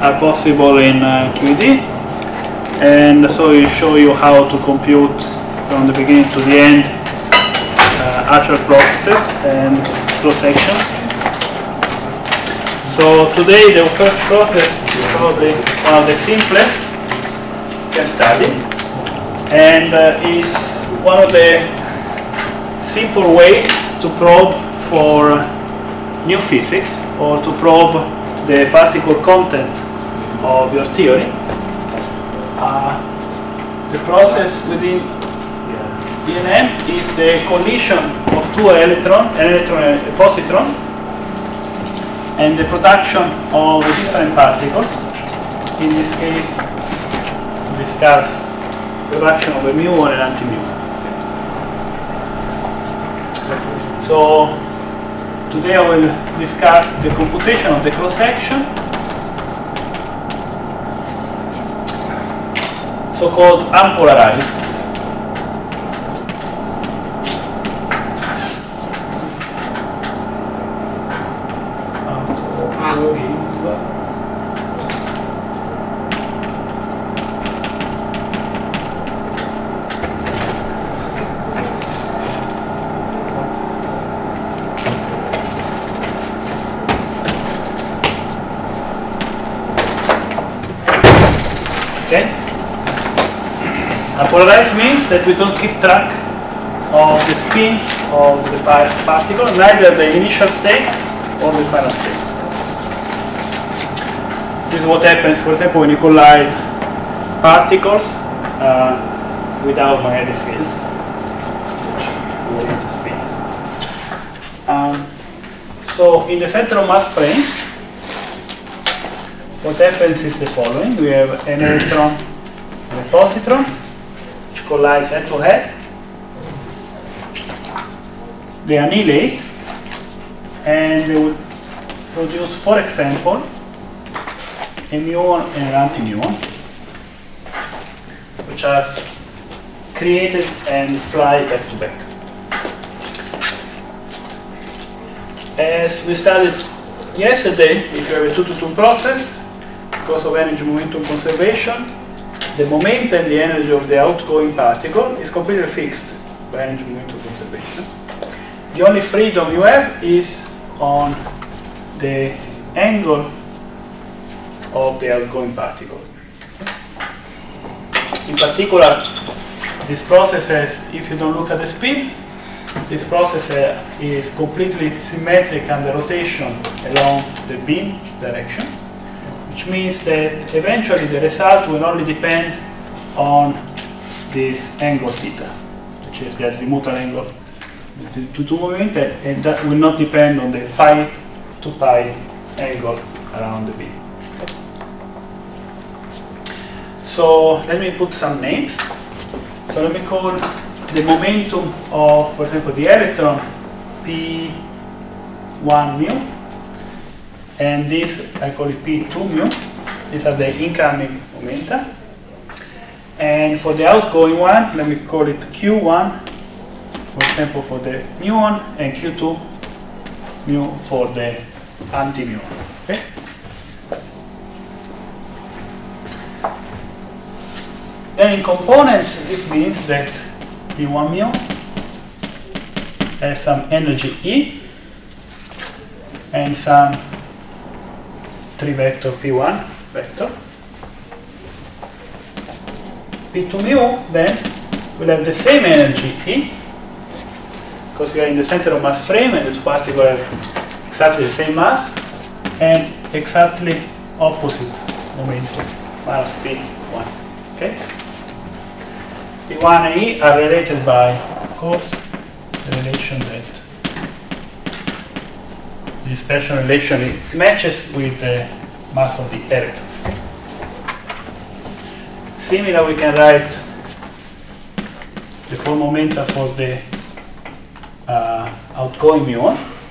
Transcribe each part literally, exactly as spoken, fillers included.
are possible in uh, Q E D, and so we show you how to compute from the beginning to the end uh, actual processes and cross sections. So today the first process is probably one of the simplest you can study, and uh, is one of the simple ways to probe for new physics or to probe the particle content of your theory. Uh, the process within E N M is the collision of two electrons, an electron and a positron, and the production of different particles. In this case, we discuss production of a muon and anti-muon. So today I will discuss the computation of the cross-section, so-called unpolarized. Polarized means that we don't keep track of the spin of the particle, neither the initial state or the final state. This is what happens, for example, when you collide particles uh, without magnetic fields, which go into spin. Um, so in the center of mass frame, what happens is the following. We have an electron and a positron, collides head to head, they annihilate, and they will produce, for example, a muon and an anti-muon, which are created and fly back to back. As we studied yesterday, if you have a two to two process, because of energy momentum conservation, the moment and the energy of the outgoing particle is completely fixed by energy momentum conservation. The only freedom you have is on the angle of the outgoing particle. In particular, this process has, if you don't look at the spin, this process uh, is completely symmetric under rotation along the beam direction, which means that eventually the result will only depend on this angle theta, which is the azimuthal angle between the two movements, and that will not depend on the phi to pi angle around the beam. So let me put some names. So let me call the momentum of, for example, the electron P one mu, and this I call it P two mu. These are the incoming momenta. And for the outgoing one, let me call it Q one, for example, for the muon, and Q two mu for the anti-muon. Okay? Then in components, this means that P one mu has some energy E and some three vector P one vector. P two mu then will have the same energy E, because we are in the center of mass frame and the two particles have exactly the same mass and exactly opposite momentum, minus P one. Okay? P one and E are related by, of course, the relation that the dispersion relation it matches with the mass of the electron. Similar, we can write the four momenta for the uh, outgoing muon.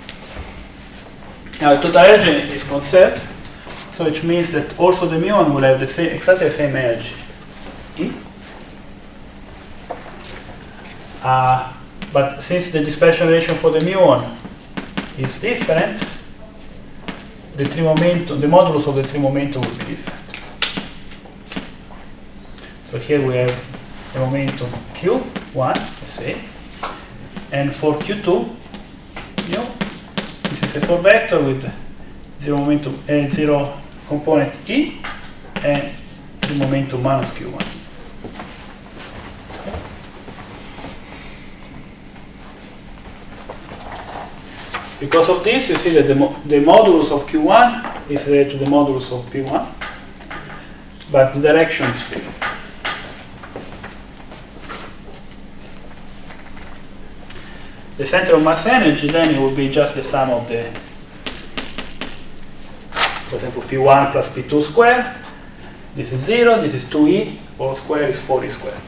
Now, total energy is conserved, so which means that also the muon will have the same, exactly the same energy. E. Uh, but since the dispersion relation for the muon is different, the three momentum, the modulus of the three momentum will be different. So here we have the momentum Q one, let's say, and for Q two, you know, this is a four vector with zero momentum and uh, zero component E and the momentum minus Q one. Because of this, you see that the, mo the modulus of Q one is related to the modulus of P one, but the direction is free. The center of mass energy, then it will be just the sum of the, for example, P one plus P two squared. This is zero, this is two E, all square is four E squared.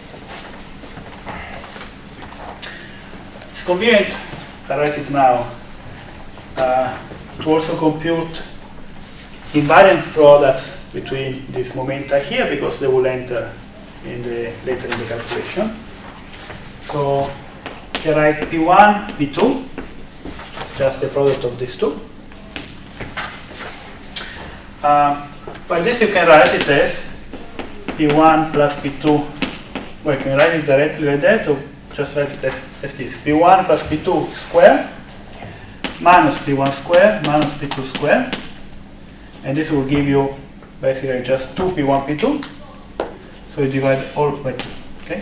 It's convenient, I write it now, uh, to also compute invariant products between these momenta here, because they will enter in the, later in the calculation. So you write P one, P two, just the product of these two. Uh, by this you can write it as P one plus P two. Well, you can write it directly like that, or just write it as, as this. P one plus P two square minus P one square minus P two square. And this will give you basically just two P one, P two. So you divide all by two. Okay?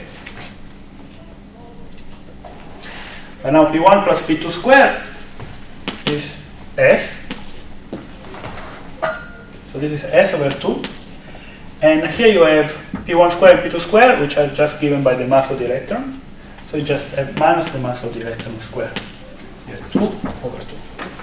And now P one plus P two square is S. So this is S over two. And here you have P one square and P two square, which are just given by the mass of the electron. So you just have minus the mass of the electron square. You have two over two.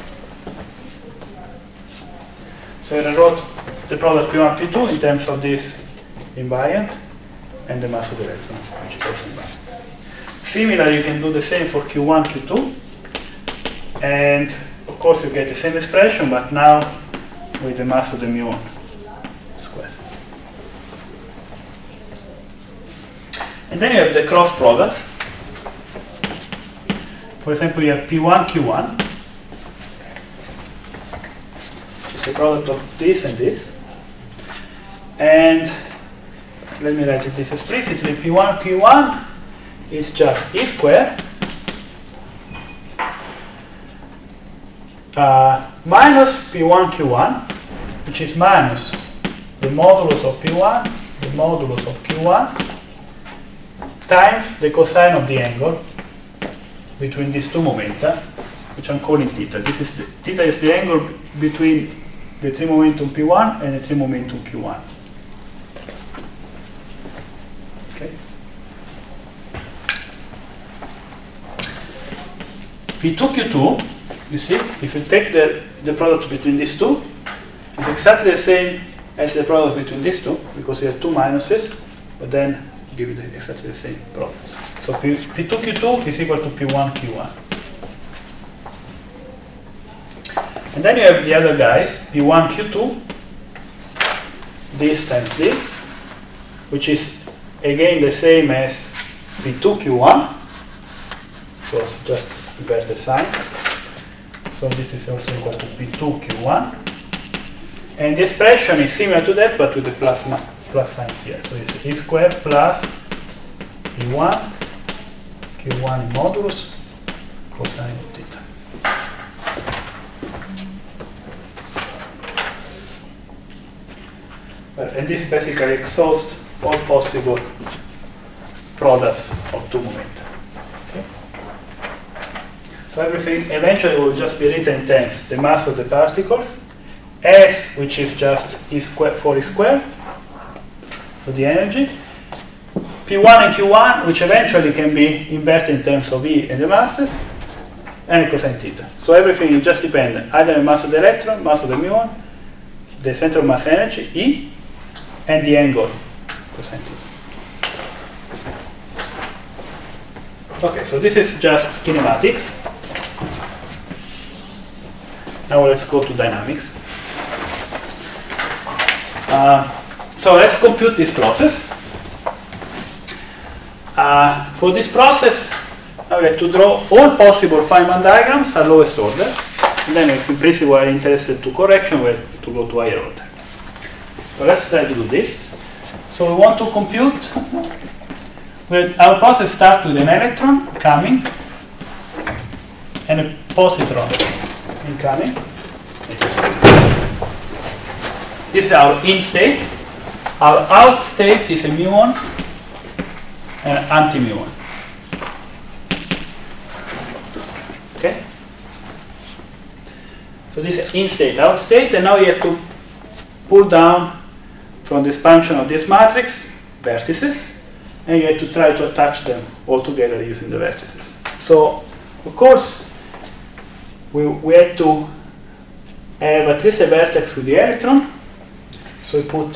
So I wrote the product P one, P two in terms of this invariant and the mass of the electron, which is also invariant. Similarly, you can do the same for Q one, Q two. And of course you get the same expression, but now with the mass of the muon square. And then you have the cross products. For example, you have P one, Q one, which is the product of this and this. And let me write this explicitly. P one, Q one is just E squared uh, minus P one, Q one, which is minus the modulus of P one, the modulus of Q one, times the cosine of the angle between these two momenta, which I'm calling theta. This is the, theta is the angle between the three momentum P one and the three momentum Q one. Okay. P two, Q two, you see, if you take the, the product between these two, it's exactly the same as the product between these two, because you have two minuses, but then give it exactly the same product. So P, P two, Q two is equal to P one, Q one. And then you have the other guys, P one, Q two, this times this, which is again the same as P two, Q one. So it's just invert the sign. So this is also equal to P two, Q one. And the expression is similar to that, but with the plus, plus sign here. So it's E squared plus P one, Q one in modulus, cosine of theta. But, and this basically exhausts all possible products of two momenta. Okay? So everything eventually will just be written in terms the mass of the particles, S, which is just E squared, four E squared, so the energy, P one and Q one, which eventually can be inverted in terms of E and the masses, and cosine theta. So everything is just dependent, either the mass of the electron, mass of the muon, the center of mass energy, E, and the angle, cosine theta. Okay, so this is just kinematics. Now let's go to dynamics. Uh, so let's compute this process. Uh, for this process, I have to draw all possible Feynman diagrams at lowest order. And then if in principle we are interested to correction, we have to go to higher order. So let's try to do this. So we want to compute. With our process starts with an electron coming and a positron incoming. This is our in state. Our out state is a muon and anti-muon. Okay? So this is in state, out state, and now you have to pull down from the expansion of this matrix vertices, and you have to try to attach them all together using the vertices. So, of course, we, we had to have at least a vertex with the electron. So we put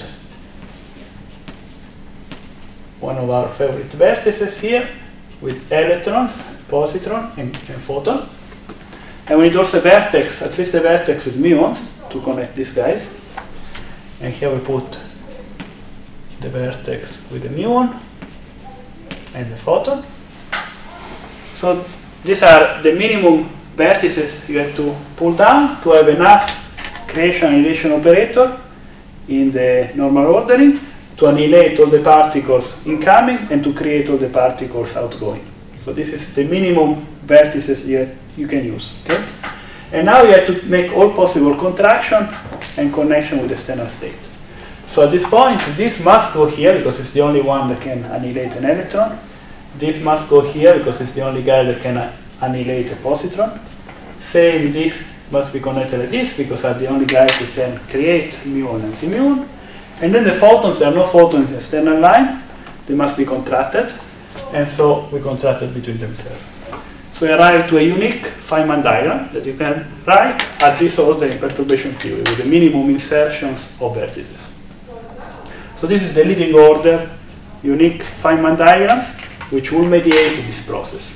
one of our favorite vertices here with electrons, positron, and, and photon. And we need also a vertex, at least a vertex with muons to connect these guys. And here we put the vertex with the muon and the photon. So these are the minimum vertices you have to pull down to have enough creation annihilation operator in the normal ordering to annihilate all the particles incoming and to create all the particles outgoing. So this is the minimum vertices you, you can use. Okay? And now you have to make all possible contraction and connection with the external state. So at this point, this must go here because it's the only one that can annihilate an electron. This must go here because it's the only guy that can uh, annihilate a positron. Same, this must be connected like this because are the only guys that can create muon and anti-muon. And then the photons, there are no photons in the external line. They must be contracted. And so we contracted between themselves. So we arrive to a unique Feynman diagram that you can write at this order in perturbation theory with the minimum insertions of vertices. So this is the leading order unique Feynman diagrams which will mediate this process.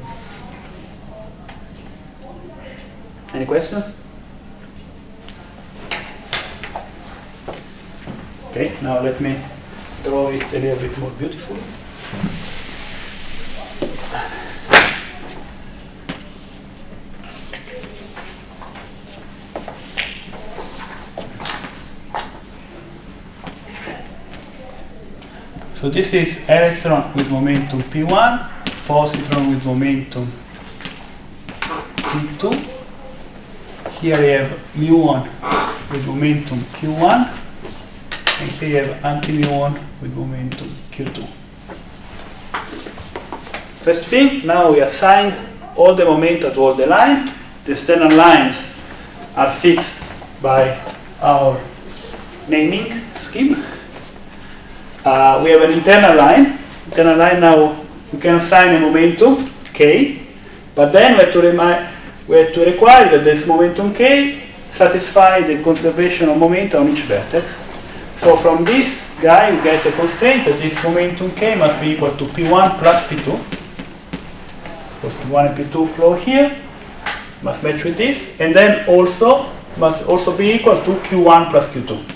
Any questions? Okay, now let me draw it a little bit more beautiful. So this is electron with momentum P one, positron with momentum P two. Here you have muon with momentum Q one, and here you have anti-muon with momentum Q two. First thing, now we assigned all the momenta to all the lines. The external lines are fixed by our naming scheme. Uh, we have an internal line. Internal line now we can assign a momentum k, but then we have to remind we have to require that this momentum k satisfy the conservation of momenta on each vertex. So from this guy we get a constraint that this momentum k must be equal to P one plus P two. Because P one and P two flow here, must match with this, and then also must also be equal to Q one plus Q two.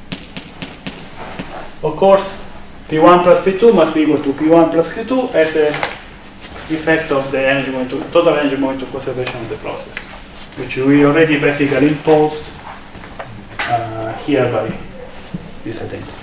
Of course, P one plus P two must be equal to P one plus Q two as a effect of the energy momentum, total energy momentum conservation of the process, which we already basically imposed uh, here by these identities.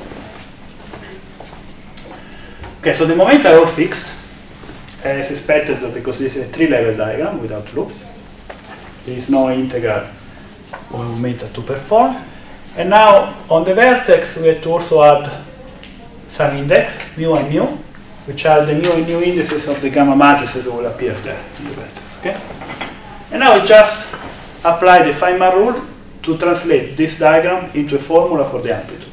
Okay, so the momenta are all fixed, as expected, because this is a three-level diagram without loops. There is no integral of momenta to perform. And now on the vertex we have to also add some index, mu and mu, which are the mu and mu indices of the gamma matrices that will appear there in the vertex. Okay? And now we just apply the Feynman rule to translate this diagram into a formula for the amplitude.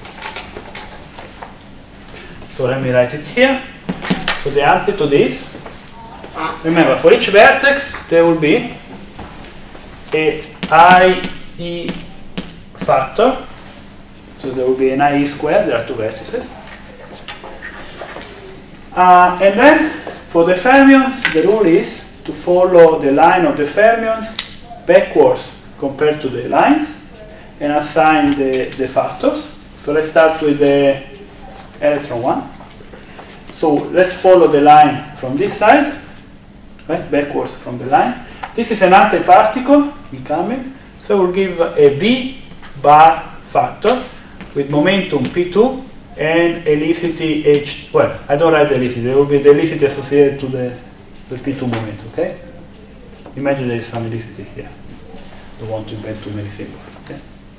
So let me write it here. So the amplitude is, remember, for each vertex there will be a I E factor. So there will be an I E squared, there are two vertices. Uh, and then for the fermions, the rule is to follow the line of the fermions backwards compared to the lines and assign the, the factors. So let's start with the electron one. So let's follow the line from this side, right, backwards from the line. This is an antiparticle incoming, so we'll give a V bar factor with momentum P two and helicity H. Well, I don't write the helicity, there will be the helicity associated to the, the P two momentum, okay? Imagine there is some helicity here. Don't want to invent too many symbols, okay?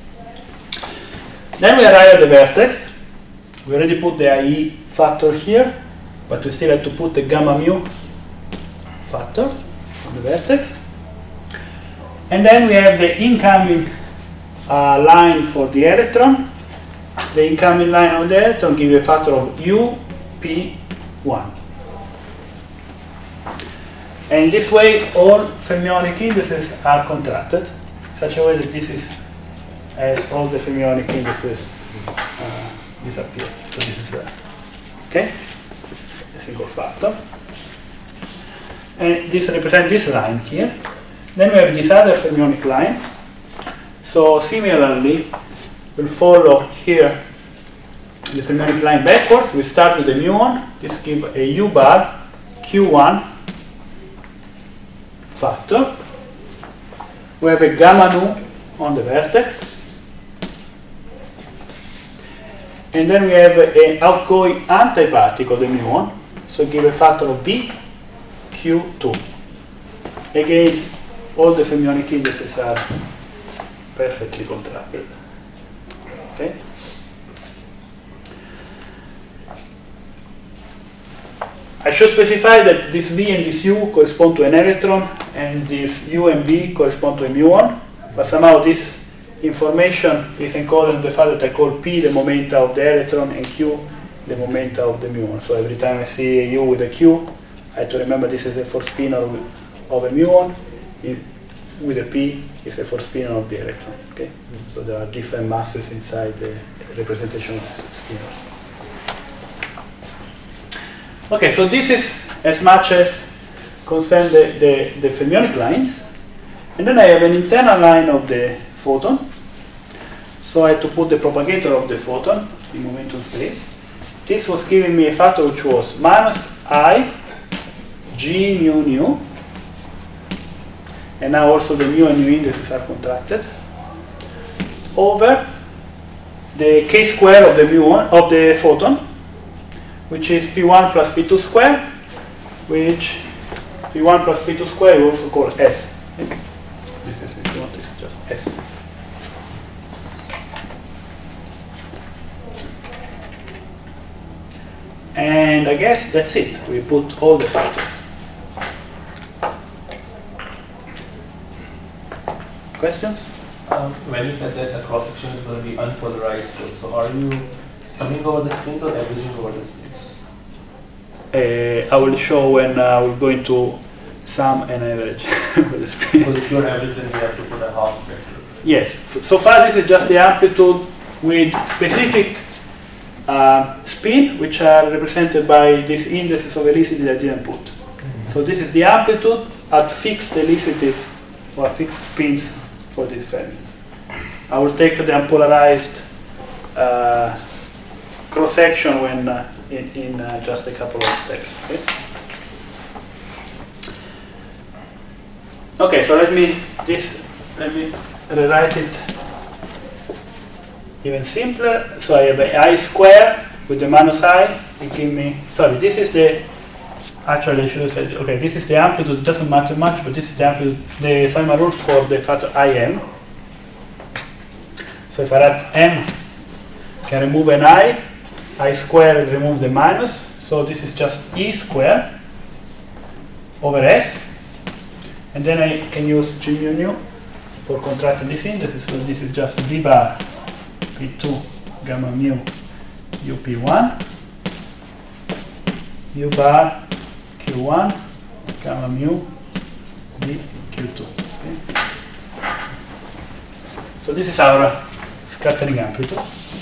Then we arrive at the vertex. We already put the I E factor here, but we still have to put the gamma mu factor on the vertex. And then we have the incoming uh, line for the electron. The incoming line of the electron gives you a factor of U P one. And this way, all fermionic indices are contracted in such a way that this is as all the fermionic indices uh, disappear. So this is a, okay, a single factor. And this represents this line here. Then we have this other fermionic line. So similarly, we'll follow here the fermionic line backwards. We start with the muon. This gives a U bar Q one factor. We have a gamma nu on the vertex. And then we have an outgoing antiparticle, the muon. So give a factor of V Q two. Again, all the fermionic indices are perfectly contracted. Okay? I should specify that this V and this U correspond to an electron, and this U and V correspond to a muon, but somehow this information is encoded in the fact that I call P the momenta of the electron and Q the momenta of the muon. So every time I see a U with a Q, I have to remember this is a force spinor of, of a muon. It, with a P is a force spinor of the electron. Okay? Mm-hmm. So there are different masses inside the representation of spinors. Okay, so this is as much as concerns the, the, the fermionic lines. And then I have an internal line of the photon. So I had to put the propagator of the photon in momentum space. This was giving me a factor which was minus I G mu nu. And now also the mu and nu indices are contracted over the k square of the muon of the photon, which is P one plus P two square, which P one plus P two square we also call S. This is, if you want, this is just S. And I guess that's it. We put all the factors. Questions? Um, when you said that the cross section is going to be unpolarized, so are you summing over the strings or averaging over the strings? Uh, I will show when uh, we're going to sum and average over the spin. So if you're average, then you have to put a half vector. Yes. So far, this is just the amplitude with specific uh, spin, which are represented by these indices of helicity that I didn't put. Mm-hmm. So this is the amplitude at fixed helicities or fixed spins for this Fermi. I will take the unpolarized uh, cross section when uh, in, in uh, just a couple of steps. Okay? Okay, so let me this let me rewrite it even simpler. So I have a I square with the minus I. It gives me sorry. This is the actually I should have said okay. This is the amplitude. It doesn't matter much, but this is the amplitude. The Feynman rules for the factor I m. So if I add m, I can remove an I. I square remove the minus. So this is just E square over S. And then I can use G mu nu for contracting this indices. So this is just V bar P two gamma mu U P one, U bar Q one gamma mu V Q two. Okay. So this is our scattering amplitude.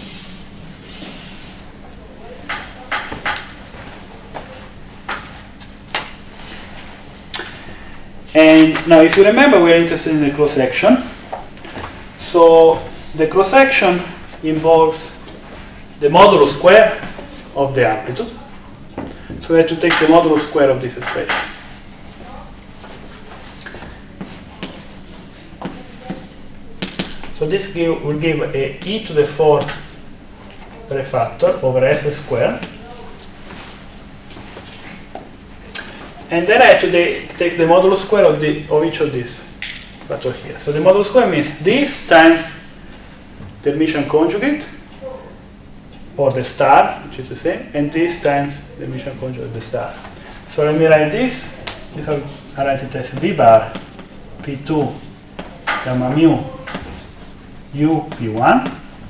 And now if you remember, we're interested in the cross section. So the cross section involves the modulus square of the amplitude. So we have to take the modulus square of this expression. So this give, will give a e to the fourth refactor over s squared. And then I have to take the modulus square of, the, of each of these factors here. So the modulus square means this times the Hermitian conjugate, or the star, which is the same, and this times the Hermitian conjugate of the star. So let me write this. This I'll write it as v bar p two gamma mu u p one.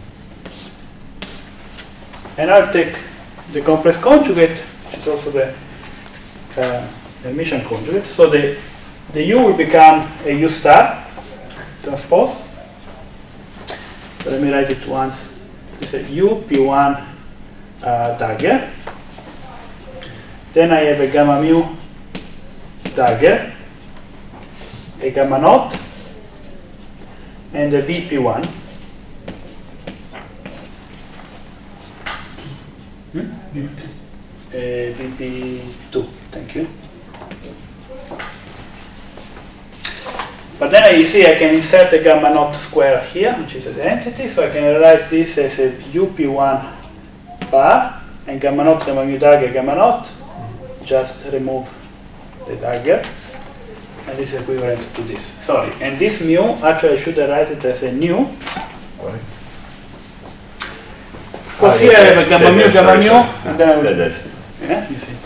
And I'll take the complex conjugate, which is also the uh, Hermitian conjugate. So the, the u will become a u star transpose. So let me write it once. It's a u p one uh, dagger. Then I have a gamma mu dagger, a gamma naught, and a v p one. Hmm? Uh, v p two, thank you. But then you see I can insert a gamma naught square here, which is an identity, so I can write this as a u p one bar, and gamma naught, gamma mu dagger, gamma naught, just remove the dagger, and this is equivalent to this. Sorry, and this mu, actually I should write it as a nu. Because here I have a gamma mu, gamma mu, and then I will do this. Yeah, you see.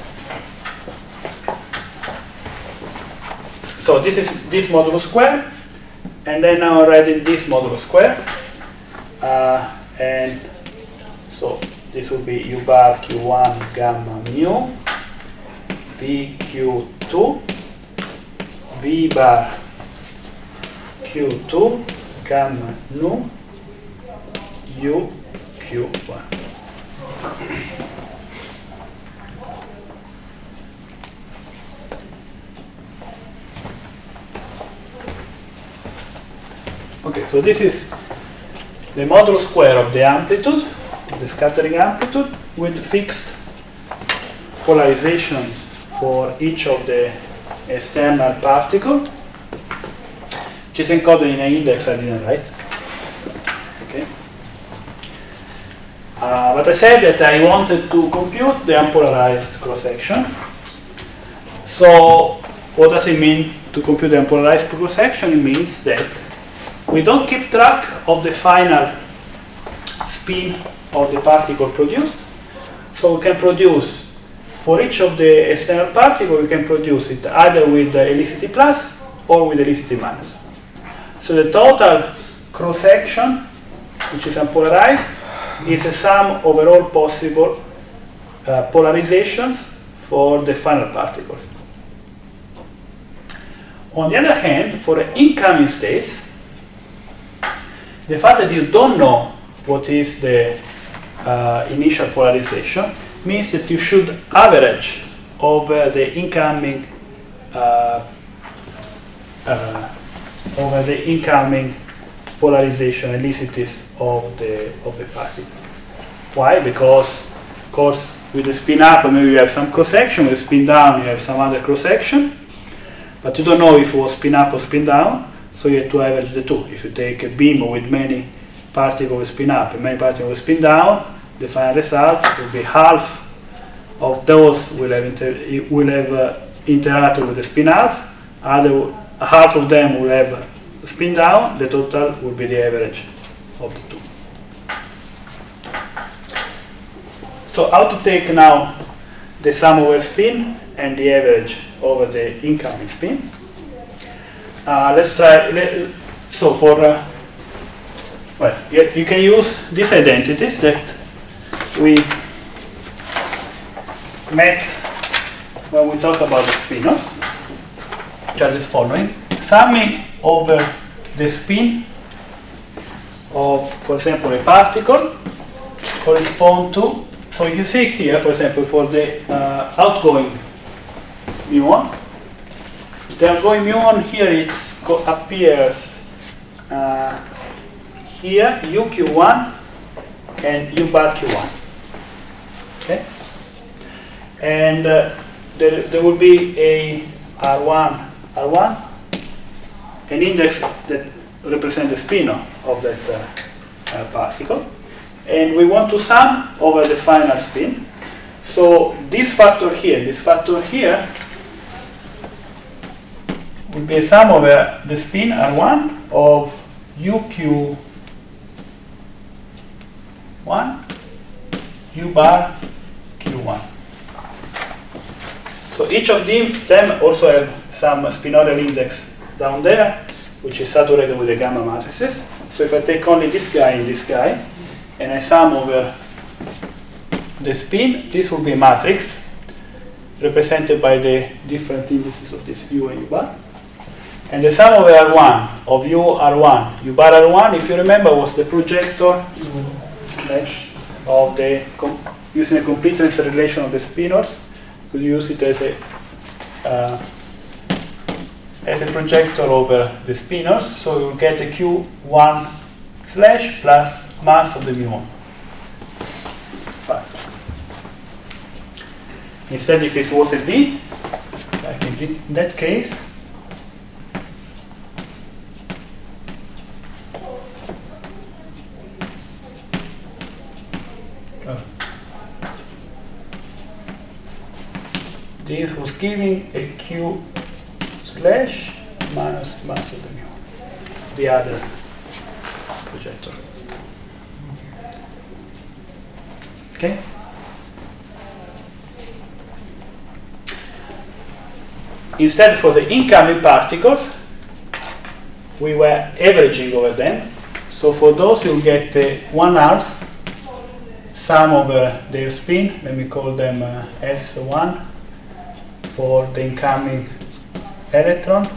So this is this modulo square, and then now I'm writing this modulo square, uh, and so this will be u bar q one gamma mu v q two v bar q two gamma nu u q one. Okay, so this is the modulo square of the amplitude, the scattering amplitude, with fixed polarizations for each of the external particles, which is encoded in an index I didn't write. Okay. Uh, but I said that I wanted to compute the unpolarized cross-section. So what does it mean to compute the unpolarized cross-section? It means that we don't keep track of the final spin of the particle produced. So we can produce, for each of the external particles, we can produce it either with the helicity plus or with helicity minus. So the total cross-section, which is unpolarized, is a sum over all possible uh, polarizations for the final particles. On the other hand, for the incoming states, the fact that you don't know what is the uh, initial polarization means that you should average over the incoming uh, uh, over the incoming polarization helicities of the of the particle. Why? Because, of course, with the spin up, maybe you have some cross section. With the spin down, you have some other cross section, but you don't know if it was spin up or spin down. So you have to average the two. If you take a beam with many particles with spin up and many particles with spin down, the final result will be half of those will have, inter will have uh, interacted with the spin half, other half of them will have spin down. The total will be the average of the two. So how to take now the sum over spin and the average over the incoming spin? Uh, let's try. Let, so for uh, well, you, you can use these identities that we met when we talked about the spinors, which are the following: summing over the spin of, for example, a particle correspond to. So you see here, for example, for the uh, outgoing muon. The outgoing muon here it appears uh, here u q one and u bar q one. Okay, and uh, there, there will be a r one r one, an index that represents the spin of that uh, uh, particle, and we want to sum over the final spin. So this factor here, this factor here, will be a sum over the spin R one of U Q one, U bar Q one. So each of them, them also have some spinorial index down there, which is saturated with the gamma matrices. So if I take only this guy and this guy, and I sum over the spin, this will be a matrix represented by the different indices of this U and U bar. And the sum over R one of U R one, U bar R one, if you remember, was the projector slash of the, com using a completeness relation of the spinors. You could use it as a uh, as a projector over the spinors, so you will get a Q one slash plus mass of the mu one. Instead, if it was a V, like in that case, oh. this was giving a Q slash minus mass of the mu, the other projector. Okay? Instead, for the incoming particles, we were averaging over them. So for those, you'll get the one half sum over their spin. Let me call them uh, S one for the incoming electron.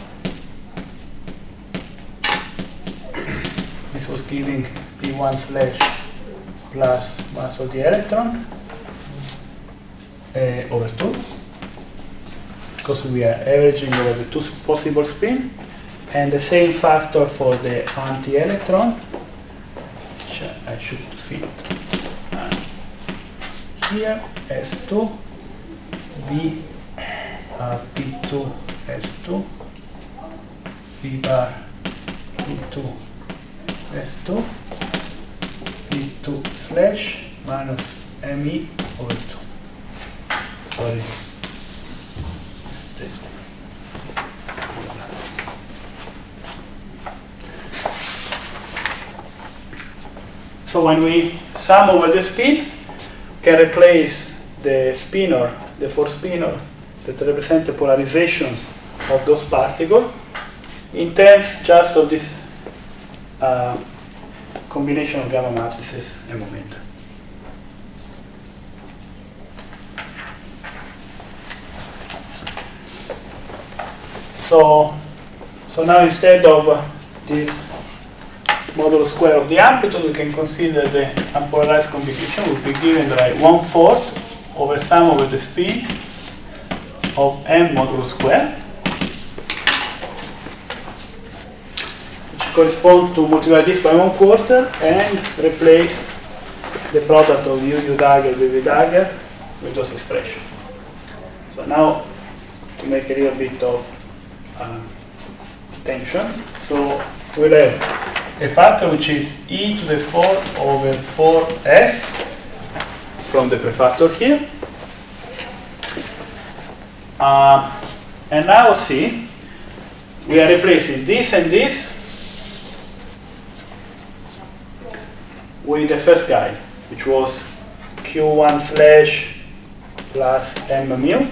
This was giving P one slash plus mass of the electron uh, over two. Because we are averaging over the two possible spin, and the same factor for the anti-electron, which I should fit uh, here, S two, B, uh, P two, S two, B bar, P two, S two, P two slash minus M E over two. Sorry. So when we sum over the spin, we can replace the spinor, the four spinor that represent the polarizations of those particles in terms just of this uh, combination of gamma matrices and momenta. So, so now instead of uh, this modulo square of the amplitude, we can consider the unpolarized combination will be given by one fourth over sum over the spin of m modulo square, which corresponds to multiply this by one quarter and replace the product of u u dagger with v dagger with those expressions. So now to make a little bit of uh, tension, so we'll have a factor which is e to the four over four s from the prefactor here. Uh, and now see, we are replacing this and this with the first guy, which was q one slash plus m mu.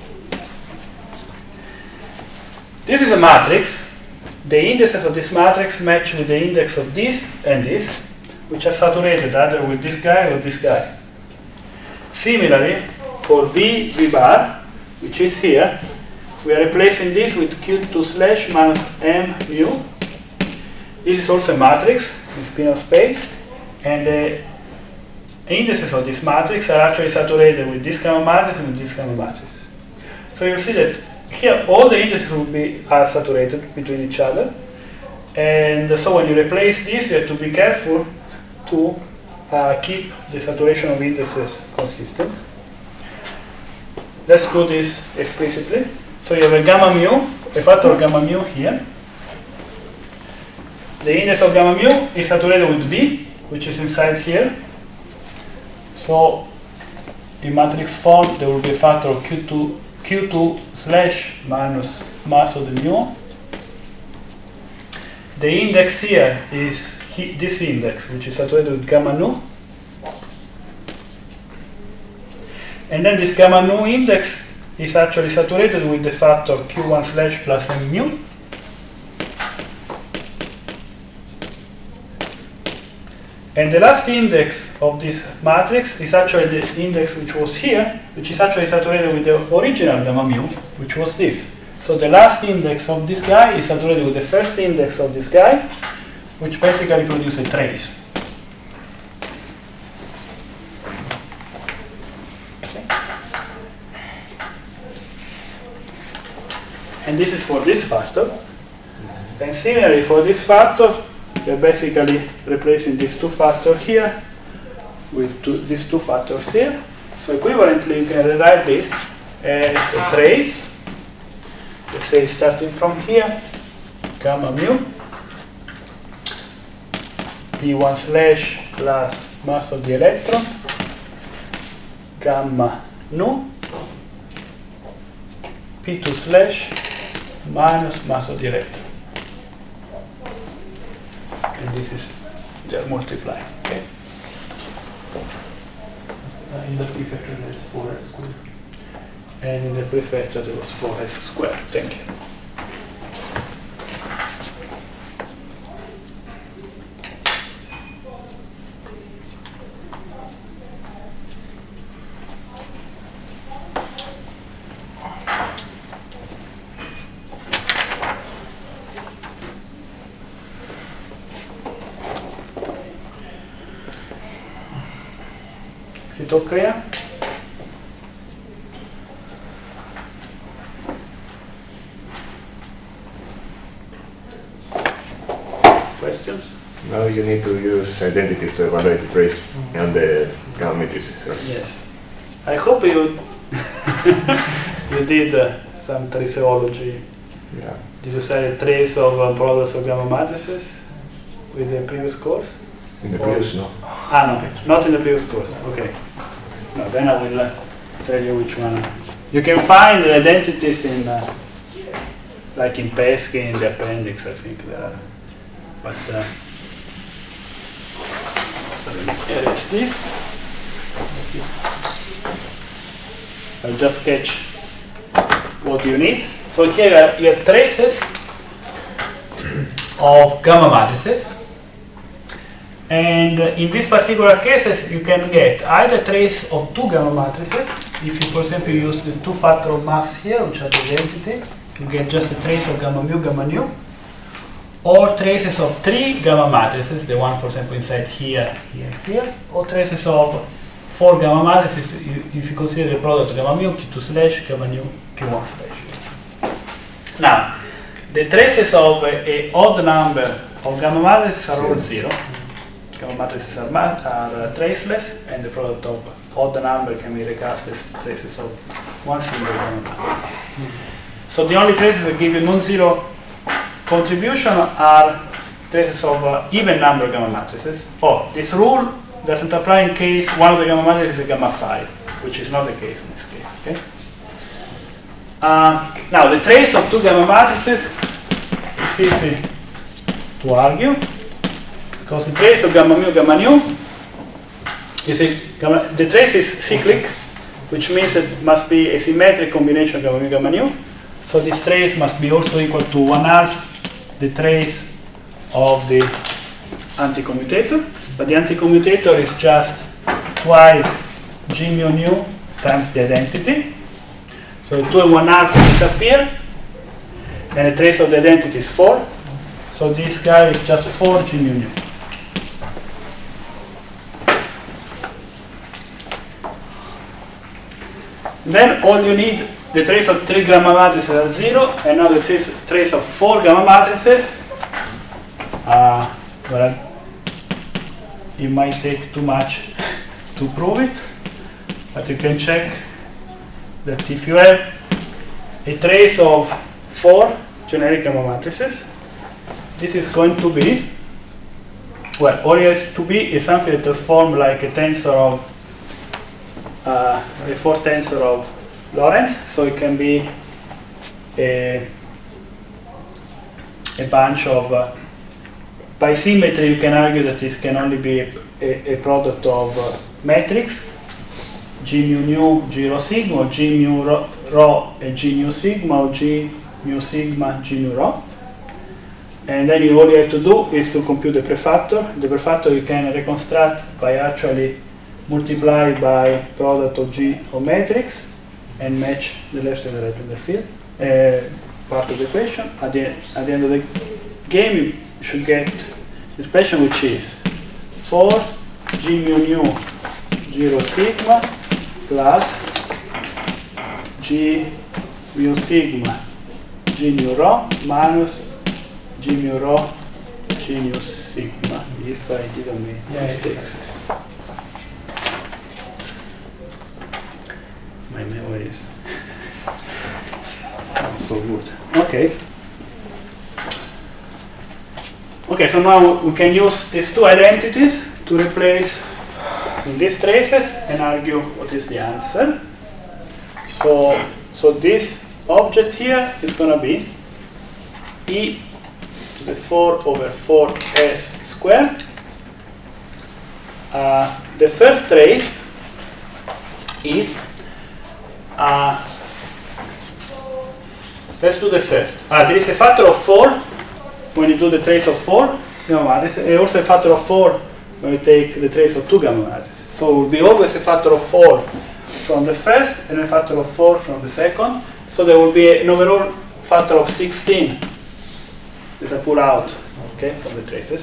This is a matrix. The indices of this matrix match with the index of this and this, which are saturated either with this guy or this guy. Similarly, for V, V bar, which is here, we are replacing this with Q two slash minus M mu. This is also a matrix in spinor space, and the indices of this matrix are actually saturated with this gamma matrix and with this gamma matrix. So you'll see that here all the indices will be are saturated between each other, and so when you replace this, you have to be careful to uh, keep the saturation of indices consistent. Let's do this explicitly. So you have a gamma mu, a factor of gamma mu here, the index of gamma mu is saturated with V, which is inside here. So in matrix form, there will be a factor of Q two, Q two slash minus mass of the mu. The index here is he, this index, which is saturated with gamma nu. And then this gamma nu index is actually saturated with the factor Q one slash plus M mu. And the last index of this matrix is actually the index which was here, which is actually saturated with the original gamma mu, which was this. So the last index of this guy is saturated with the first index of this guy, which basically produces a trace. Okay. And this is for this factor. And similarly for this factor, we're basically replacing these two factors here with two, these two factors here. So equivalently, you can rewrite this as a trace. Let's say starting from here, gamma mu, P one slash plus mass of the electron, gamma nu, P two slash minus mass of the electron. And this is just multiplying. Okay. Uh, in the prefactor there is four s squared. And in the prefactor there was four s squared. Thank you. Is it all clear? Questions? Now you need to use identities to evaluate the trace on the gamma matrices. Right? Yes. I hope you you did uh, some traceology. Yeah. Did you study trace of uh, products of gamma matrices with the previous course? In the Or- previous, no. Ah, no, not in the previous course. Okay. No, then I will uh, tell you which one. You can find the identities in, uh, like in Pesky, in the appendix, I think there are. But uh, so let me erase this. I'll just sketch what you need. So here uh, you have traces of gamma matrices. And uh, in these particular cases, you can get either trace of two gamma matrices. If you, for example, use the two factor of mass here, which are the identity, you get just a trace of gamma mu, gamma nu. Or traces of three gamma matrices, the one, for example, inside here, here, here. Or traces of four gamma matrices, you, if you consider the product of gamma mu, Q two slash, gamma nu, Q one slash. Now, the traces of a, a odd number of gamma matrices are all zero. Gamma matrices are, ma are uh, traceless, and the product of odd number can be recast as traces of one single gamma matrix. So the only traces that give you non-zero contribution are traces of uh, even number gamma matrices. Oh, this rule doesn't apply in case one of the gamma matrices is a gamma five, which is not the case in this case. Okay. Uh, now the trace of two gamma matrices is easy to argue. Because the trace of gamma mu, gamma nu, is a gamma, the trace is cyclic, which means it must be a symmetric combination of gamma mu, gamma nu. So this trace must be also equal to one half the trace of the anticommutator. But the anticommutator is just twice G mu nu times the identity. So two and one half disappear, and the trace of the identity is four. So this guy is just four G mu nu. Then all you need, the trace of three gamma matrices are zero, and now the trace, trace of four gamma matrices. Uh, well, it might take too much to prove it, but you can check that if you have a trace of four generic gamma matrices, this is going to be, well, all it has to be is something that transforms like a tensor of, uh, a four tensor of Lorentz, so it can be a, a bunch of, uh, by symmetry you can argue that this can only be a, a, a product of uh, metrics, G mu nu, G rho sigma, or G mu rho, rho and G mu sigma, or G mu sigma, G mu rho. And then you, all you have to do is to compute the prefactor. The prefactor you can reconstruct by actually multiply by product of G of matrix and match the left and the right of the field, uh, part of the equation. At the, at the end of the game, you should get the expression which is four G mu nu G rho sigma plus G mu sigma G mu rho minus G mu rho G mu sigma, if I didn't make mistakes. My memory is not so good. Okay. Okay, so now we can use these two identities to replace in these traces and argue what is the answer. So, so this object here is going to be e to the four over four s squared. Uh, the first trace is, uh, let's do the first. Ah, there is a factor of four when you do the trace of four gamma matrices, and also a factor of four when you take the trace of two gamma matrices. So it will be always a factor of four from the first and a factor of four from the second. So there will be an overall factor of sixteen that I pull out, okay, from the traces.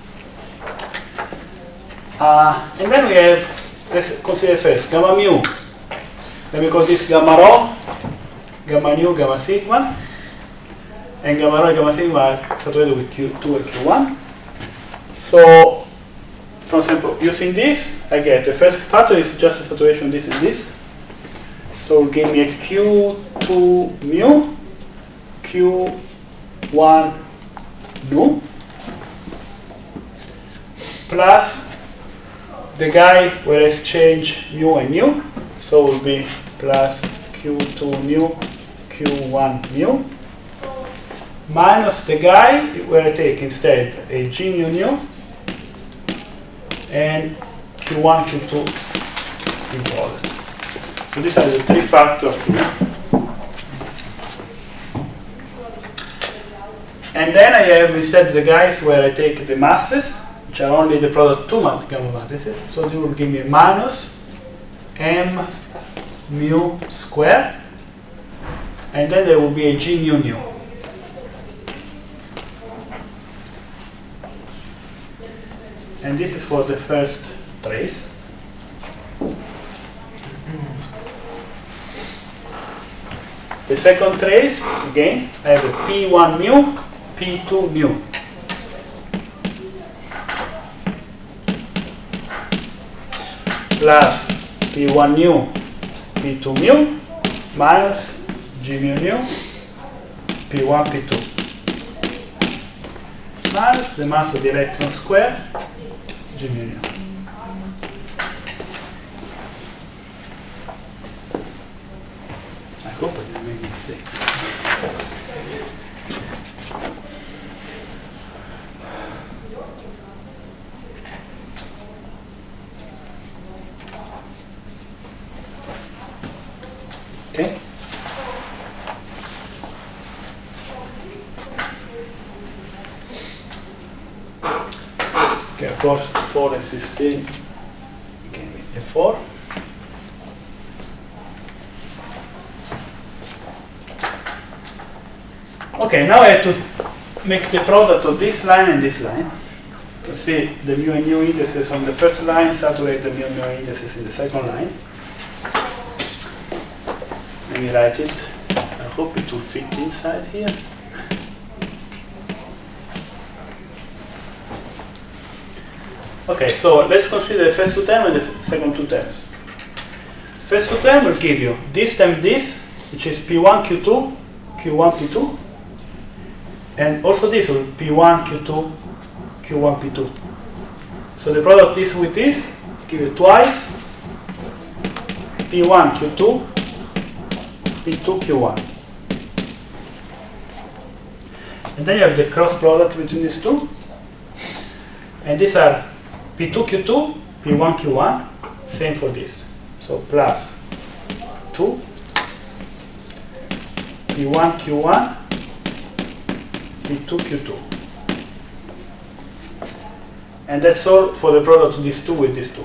Uh, and then we have, let's consider first gamma mu. Let me call this gamma rho, gamma nu, gamma sigma, and gamma rho and gamma sigma are saturated with Q two and Q one. So, for example, using this, I get the first factor is just a saturation of this and this. So give me a Q two mu, Q one nu, plus the guy where I exchange mu and mu, so it will be plus Q two mu, Q one mu, minus the guy where I take instead a G mu nu and Q one, Q two involved. So these are the three factors here. And then I have instead the guys where I take the masses, which are only the product of two gamma matrices. So they will give me minus m mu squared, and then there will be a G mu nu. And this is for the first trace. The second trace, again, I have a P one mu, P two mu. Plus P one nu, P two mu, minus G mu nu, P one, P two. Minus the mass of the electron square, G mu nu. I hope I didn't make a mistake. Okay. Okay, of course, four and sixteen. Okay, a four. Okay, now I have to make the product of this line and this line. You see the mu and nu indices on the first line, saturate the mu and nu indices in the second line. Let me write it. I hope it will fit inside here. Okay, so let's consider the first two terms and the second two terms. First two terms will give you this times this, which is P one, Q two, Q one, P two. And also this will P one, Q two, Q one, P two. So the product this with this, give it twice, P one, Q two, P two, Q one. And then you have the cross product between these two. And these are P two, Q two, P one, Q one, same for this. So plus two, P one, Q one, P two, Q two. And that's all for the product of these two with these two.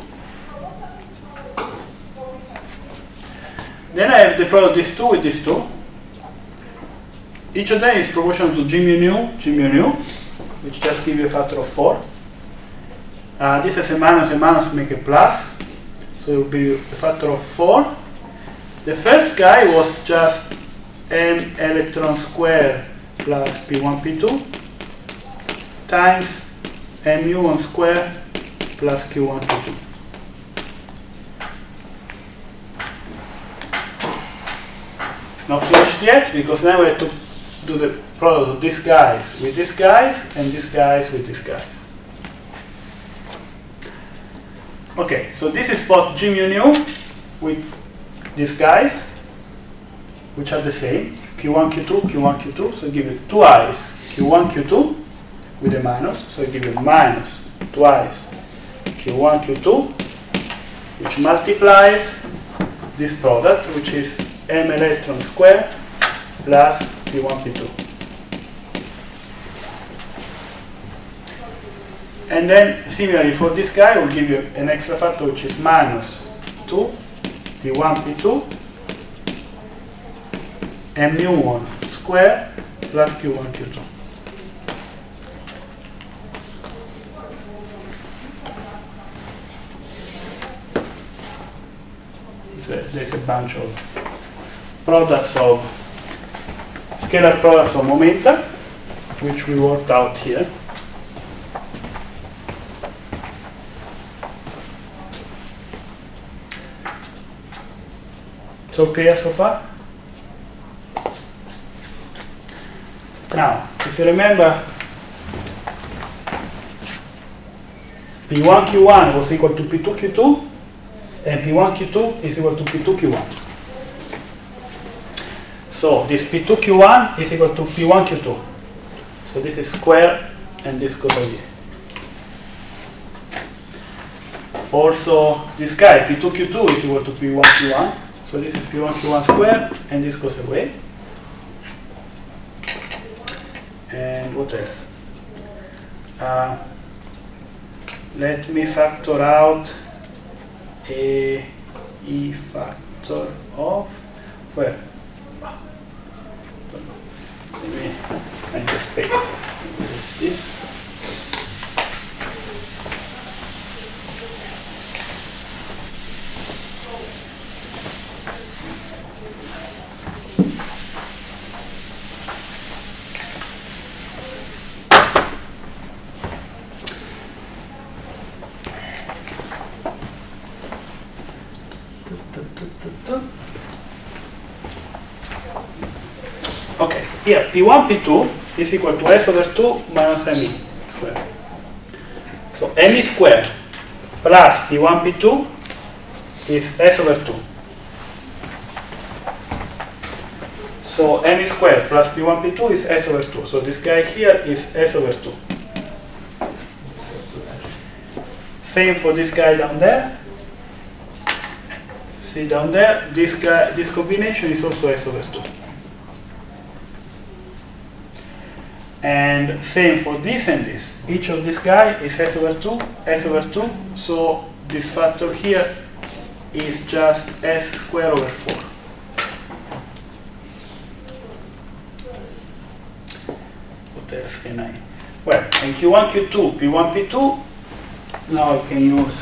Then I have the product of these two with these two. Each of them is proportional to G mu nu, G mu nu, which just give you a factor of four. Uh, this is a minus, a minus make a plus, so it will be a factor of four. The first guy was just m electron square plus P one, P two times mu one square plus Q one, Q two. It's not finished yet, because now we have to do the product of these guys with these guys and these guys with these guys. Okay, so this is both G mu nu with these guys, which are the same, Q one, Q two, Q one, Q two, so give it twice Q one, Q two with a minus, so give it minus twice Q one, Q two, which multiplies this product, which is m electron square plus P one, P two. And then, similarly for this guy, we'll give you an extra factor, which is minus two P one, P two, and mu one square plus Q one, Q two. So there's a bunch of products of scalar products of momenta, which we worked out here. So clear so far? Now, if you remember, P one Q one was equal to P two Q two, and P one Q two is equal to P two Q one. So this P two Q one is equal to P one Q two. So this is square, and this goes away. Also, this guy, P two Q two, is equal to P one Q one. So this is P one Q one square, and this goes away. And what else? Uh, let me factor out a E factor of where? Let me make a space. What is this? Okay, here P one, P two is equal to S over two minus M E squared. So M E squared plus P one, P two is S over two. So M E squared plus P one, P two is S over two. So this guy here is S over two. Same for this guy down there. See down there, this guy, this combination is also S over two. And same for this and this. Each of this guy is S over two, S over two. So this factor here is just S squared over four. What else can I? Well, in Q one, Q two, P one, P two, now I can use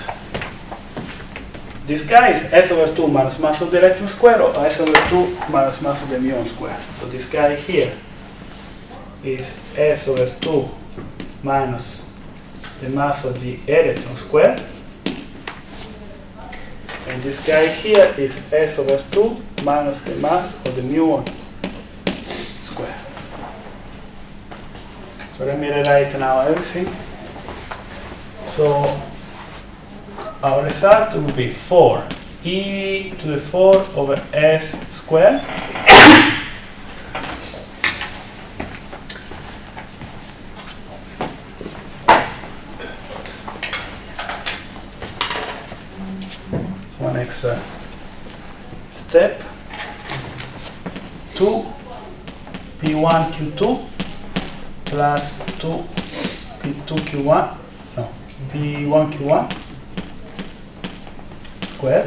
this guy is S over two minus mass of the electron square, or S over two minus mass of the muon square. So this guy here is S over two minus the mass of the electron square. And this guy here is S over two minus the mass of the muon square. So let me rewrite now everything. So our result will be four e to the four over s squared one extra step, two p one q two plus two p two q one, no, p one q one squared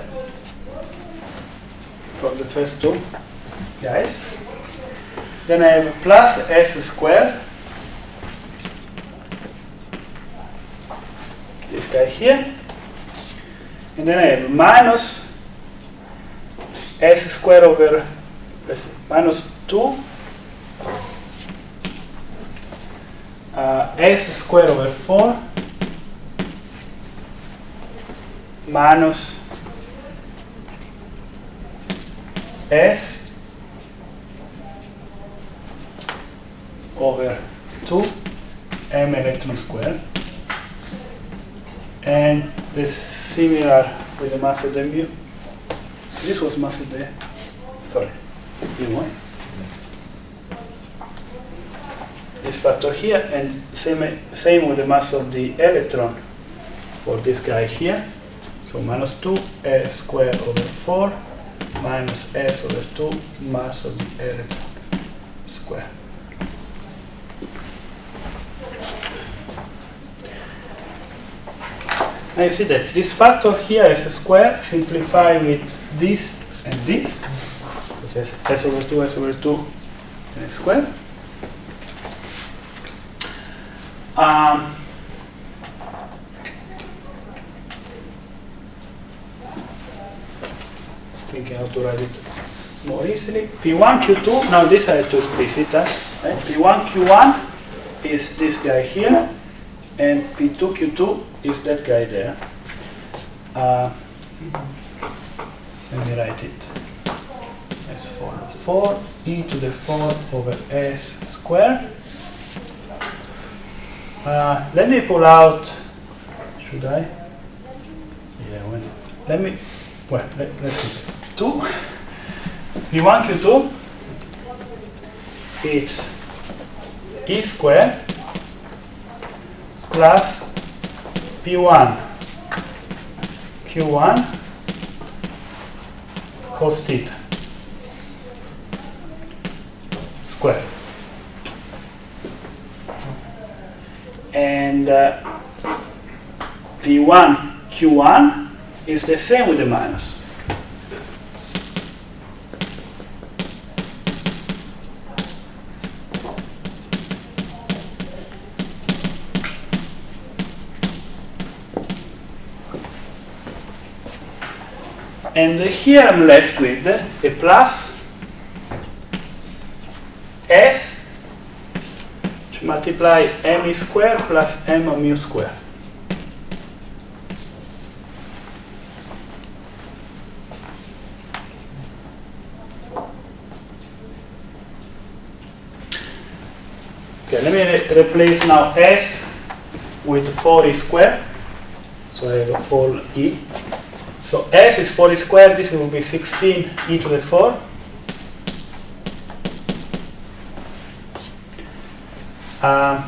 from the first two guys. Then I have plus s squared, this guy here, and then I have minus s squared over minus two uh, s squared over four minus s over two m electron squared, and this similar with the mass of the mu. This was mass of the sorry mu one. This factor here, and same same with the mass of the electron for this guy here. So minus two s squared over four minus s over two mass of the electron square. Now you see that this factor here is a square, simplify with this and this. So it's s over two, s over two, and a square. Um, thinking how to write it more easily. P one Q two, now this I have to explicit that. Right? P one Q one is this guy here, and P two Q two is that guy there. Uh, let me write it as follows. four e to the fourth over s squared. Uh, let me pull out, should I? Yeah, when, let me, well, let, let's do it. two. P one Q two, it's e squared plus P one Q one cos theta squared. And uh, P one Q one is the same with the minus. And here I'm left with a plus s to multiply m squared plus m mu squared. Okay, let me re replace now s with four e squared. So I have all e. So s is four e squared, this will be sixteen e to the four. Uh,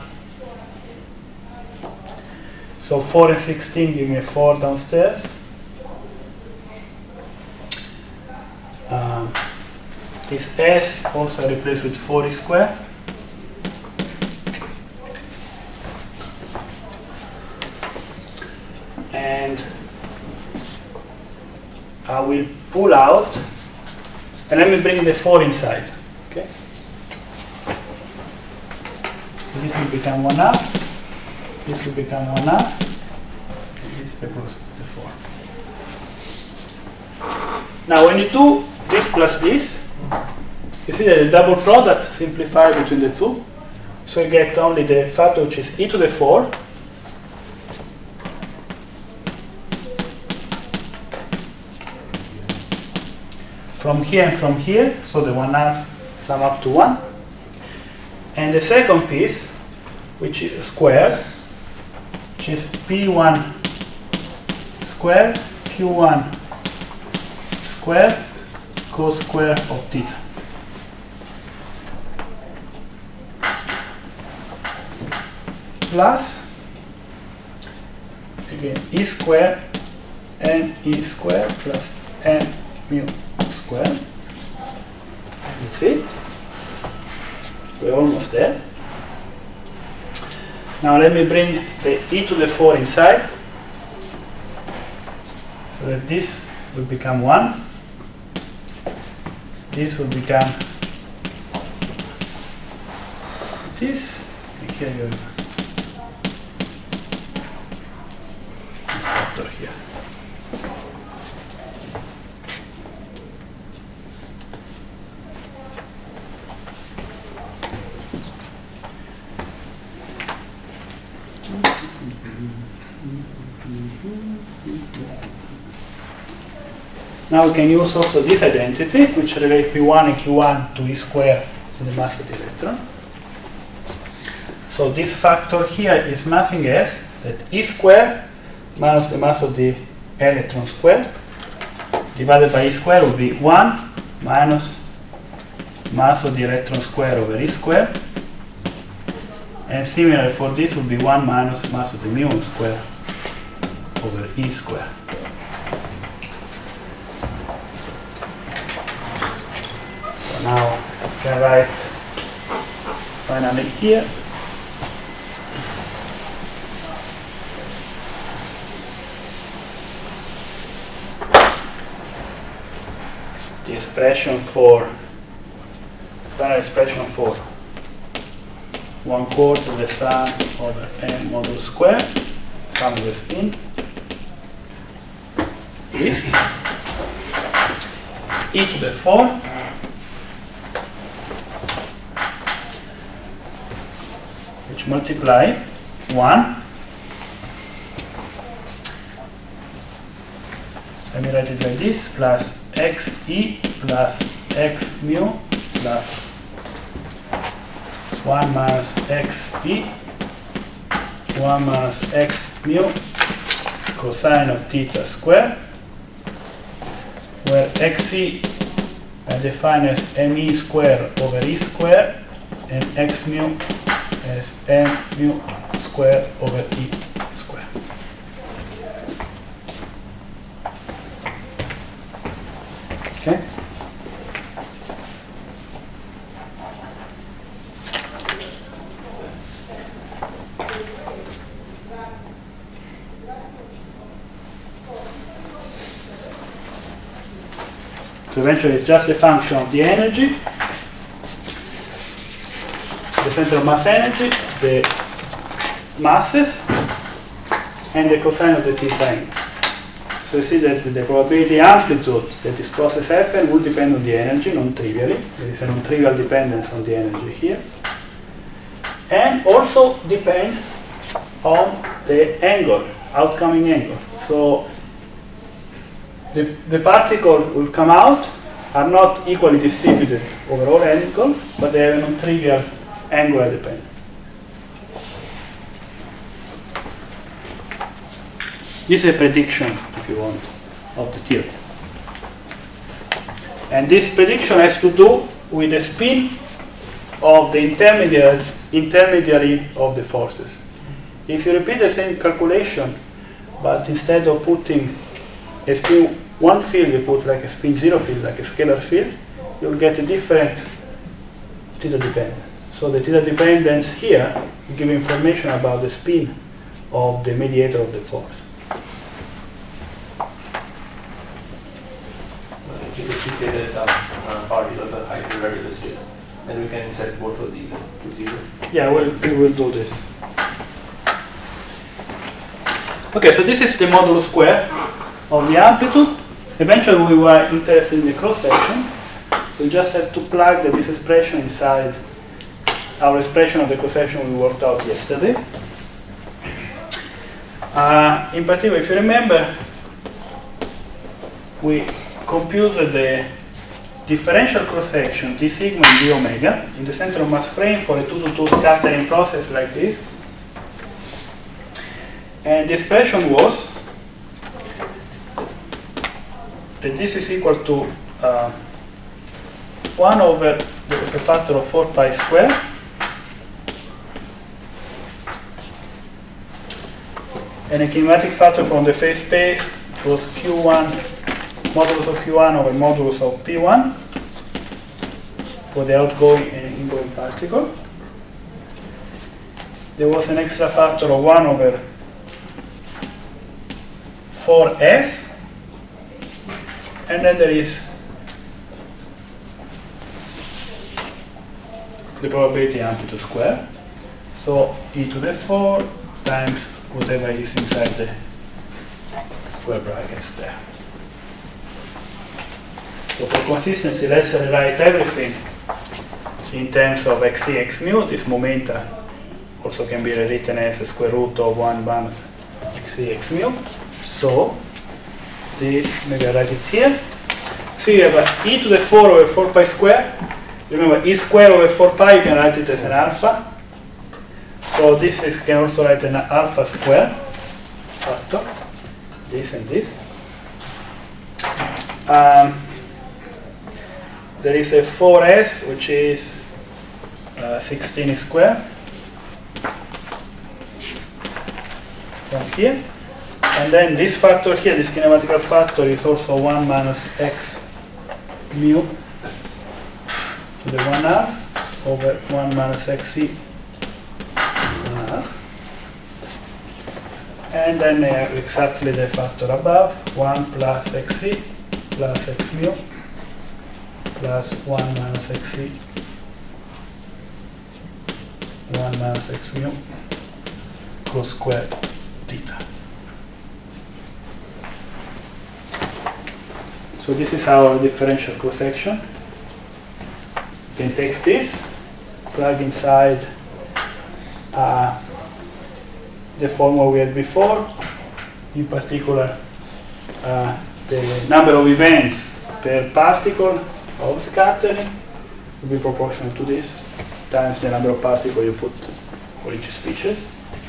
so four and sixteen give me a four downstairs. Um, this s also I replace with four e squared. And I will pull out, and let me bring the four inside. Okay. So this will become one half. This will become one half. And this becomes the four. Now, when you do this plus this, you see that the double product simplifies between the two. So you get only the factor which is e to the four. From here and from here, so the one half sum up to one. And the second piece which is squared, which is P one squared Q one squared cos square of theta. Plus, again, E squared N E squared plus N mu squared. You see? We're almost there. Now let me bring the e to the four inside, so that this will become one. This will become this, and here you have this factor here. Now we can use also this identity, which relates P one and Q one to E squared to the mass of the electron. So this factor here is nothing else than E squared minus the mass of the electron squared divided by E squared will be one minus mass of the electron squared over E squared. And similarly for this will be one minus mass of the mu squared over E squared. So now I can write finally here the expression for final expression for one quarter of the sum over n modulus square, sum of the spin, is e to the four which multiply one, let me write it like this, plus xe plus x mu plus one minus xe, one minus x mu cosine of theta squared, where xe I define as me squared over e squared and x mu as m mu squared over e squared. Okay? So eventually it's just a function of the energy, the center of mass energy, the masses, and the cosine of the theta angle. So you see that the probability amplitude that this process happens will depend on the energy, non-trivially. There is a non-trivial dependence on the energy here. And also depends on the angle, outcoming angle. So the, the particles will come out, are not equally distributed over all angles, but they have a non-trivial angular dependence. This is a prediction, if you want, of the theory. And this prediction has to do with the spin of the intermediary, intermediary of the forces. If you repeat the same calculation, but instead of putting a spin one field, you put like a spin zero field, like a scalar field, you'll get a different theta dependence. So the theta dependence here will give information about the spin of the mediator of the force. If we say that um, uh, particles are highly relativistic, then we can set both of these to zero. Yeah, we'll, we will do this. Okay, so this is the modulus square of the amplitude. Eventually we were interested in the cross section, so we just have to plug this expression inside our expression of the cross section we worked out yesterday. Uh, in particular, if you remember, we computed the differential cross-section d sigma and d omega in the center of mass frame for a two to two scattering process like this. And the expression was that this is equal to uh, one over the, the factor of four pi square and a kinematic factor from the phase space was q one, modulus of q one over modulus of p one for the outgoing and ingoing particle. There was an extra factor of one over four s, and then there is the probability amplitude square. So e to the four times whatever is inside the square brackets there. So for consistency, let's rewrite everything in terms of xc, x mu. This momenta also can be rewritten as a square root of one minus xc, x mu. So this, maybe I write it here. So you have a e to the four over four pi square. Remember, e square over four pi, you can write it as an alpha. So this is, can also write an alpha square factor, this and this. Um, there is a four s, which is uh, sixteen square from here. And then this factor here, this kinematical factor, is also one minus x mu to the one half over one minus xc one half. And then I have exactly the factor above, one plus xc plus x mu plus one minus xc one minus x mu cos square theta. So this is our differential cross-section. You can take this, plug inside uh, the formula we had before, in particular uh, the number of events per particle of scattering will be proportional to this times the number of particles you put for each species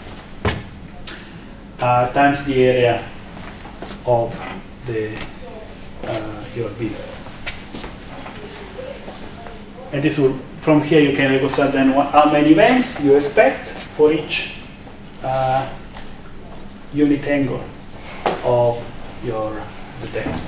uh, times the area of the uh, your beam. And this will, from here you can reconstruct then what, how many events you expect for each uh, unit angle of your detector.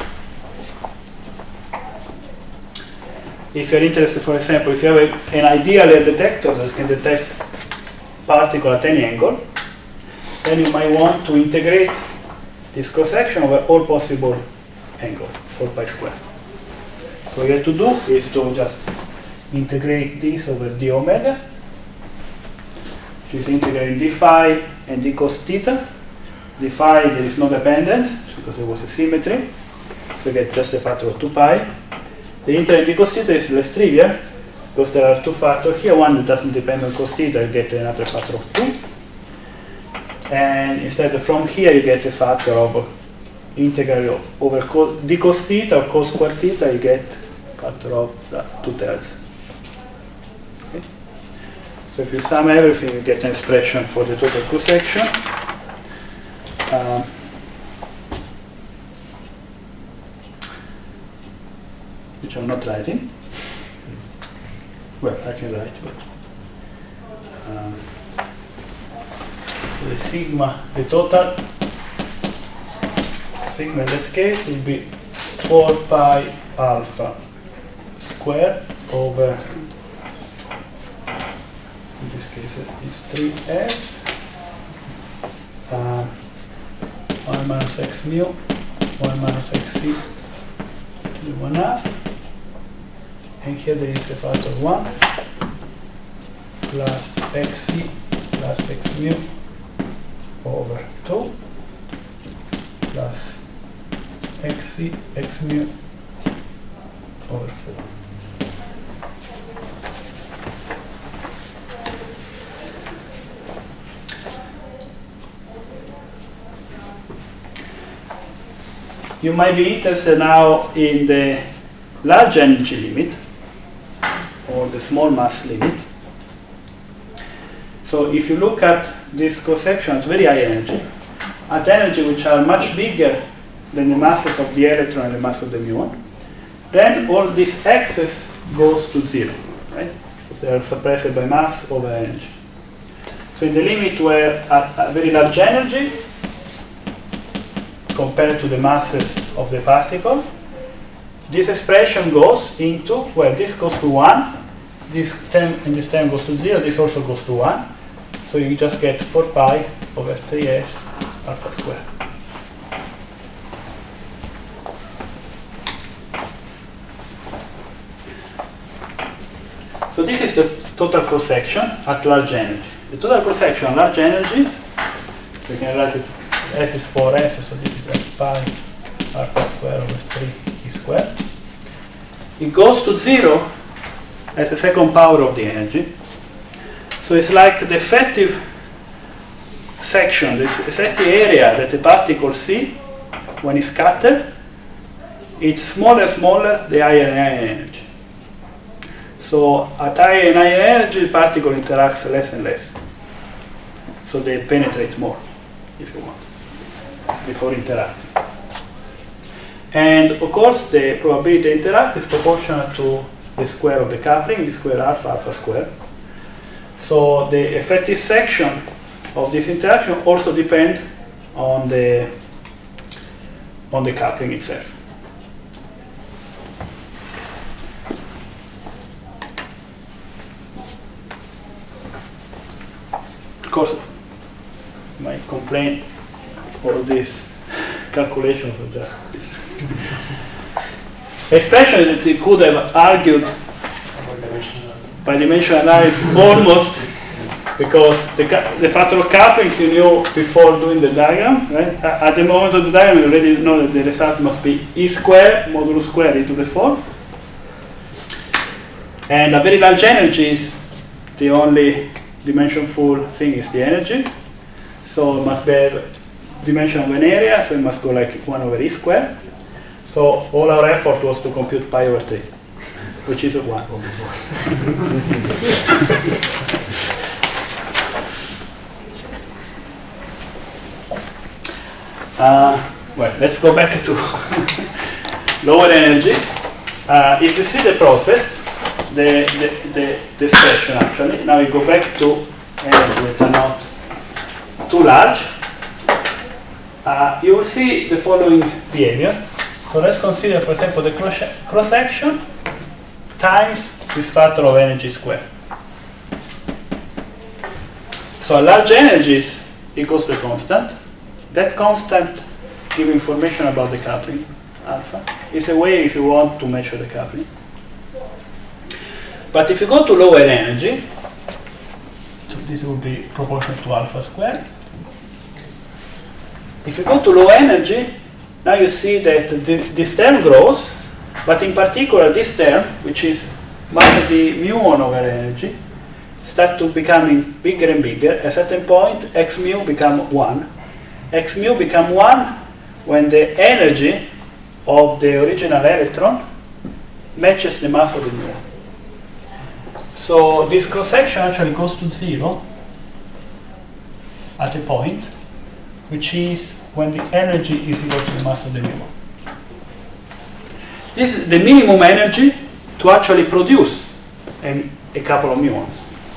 If you're interested, for example, if you have a, an ideal air detector that can detect particle at any angle, then you might want to integrate this cross-section over all possible angles, four pi square. So what you have to do is to just integrate this over d omega, which is integrating d phi and d cos theta. D phi, there is no dependence because there was a symmetry, so you get just a factor of two pi. The integral d cos theta is less trivial because there are two factors here, one that doesn't depend on cos theta, you get another factor of two. And instead from here you get a factor of integral over co d cos theta or cos square theta, you get factor of uh, two thirds. Okay. So if you sum everything, you get an expression for the total cross-section. Um, which I'm not writing. Well, I can write, but um, so the sigma, the total sigma in that case will be four pi alpha square over, in this case it's three s, uh, one minus x mu, one minus xc, one half. And here there is a factor one plus xc plus x mu over two plus xc x mu over four. You might be interested now in the large energy limit, or the small mass limit. So if you look at this cross-section, it's very high energy, at energy which are much bigger than the masses of the electron and the mass of the muon, then all this excess goes to zero, right? They are suppressed by mass over energy. So in the limit where at a very large energy compared to the masses of the particle, this expression goes into, well, this goes to one, this term and this term goes to zero, this also goes to one. So you just get four pi over three s alpha squared. So this is the total cross-section at large energy. The total cross-section at large energies, so you can write it, S is four s, so this is like pi alpha squared over three e squared. It goes to zero as a second power of the energy. So it's like the effective section, the effective area that the particle see when it's scattered, it's smaller and smaller the higher and higher energy. So at higher and higher energy, the particle interacts less and less. So they penetrate more, if you want, before interacting. And of course, the probability to interact is proportional to the square of the coupling, the square alpha, alpha squared. So the effective section of this interaction also depends on the on the coupling itself. Of course, you might complain all these calculations are just expression that you could have argued by dimensional analysis almost, because the, the factor of couplings you knew before doing the diagram, right? At the moment of the diagram, you already know that the result must be e squared modulo square e to the four. And at very large energies, the only dimensionful thing is the energy. So it must be a dimension of an area, so it must go like one over e squared. So all our effort was to compute pi over three, which is a one. uh, well, let's go back to lower energies. Uh, if you see the process, the, the, the, the expression actually, now you go back to energies that are not too large, uh, you will see the following behavior. So let's consider, for example, the cross-section times this factor of energy squared. So large energies equals the constant. That constant gives information about the coupling, alpha. It's a way if you want to measure the coupling. But if you go to lower energy, so this will be proportional to alpha squared. If you go to low energy, now you see that this, this term grows, but in particular this term, which is minus the muon over energy, start to becoming bigger and bigger. At a certain point, x mu become one. X mu become one when the energy of the original electron matches the mass of the muon. So this cross-section actually goes to zero at a point, which is when the energy is equal to the mass of the muon. This is the minimum energy to actually produce a, a couple of muons.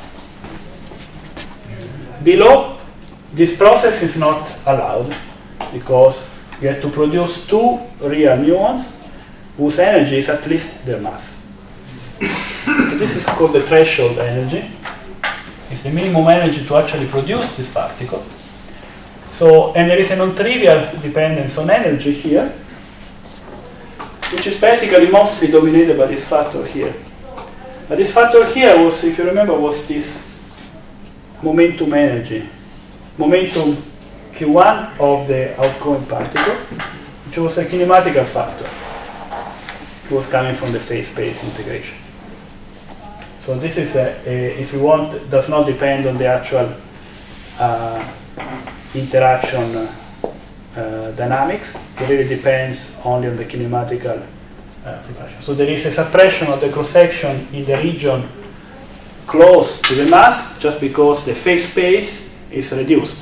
Below, this process is not allowed because you have to produce two real muons whose energy is at least their mass. So this is called the threshold energy. It's the minimum energy to actually produce this particle. So, and there is a non-trivial dependence on energy here, which is basically mostly dominated by this factor here. But this factor here was, if you remember, was this momentum energy, momentum Q one of the outgoing particle, which was a kinematical factor. It was coming from the phase space integration. So this is, a, a, if you want, does not depend on the actual uh, interaction uh, uh, dynamics. It really depends only on the kinematical uh, precaution. So there is a suppression of the cross-section in the region close to the mass, just because the phase space is reduced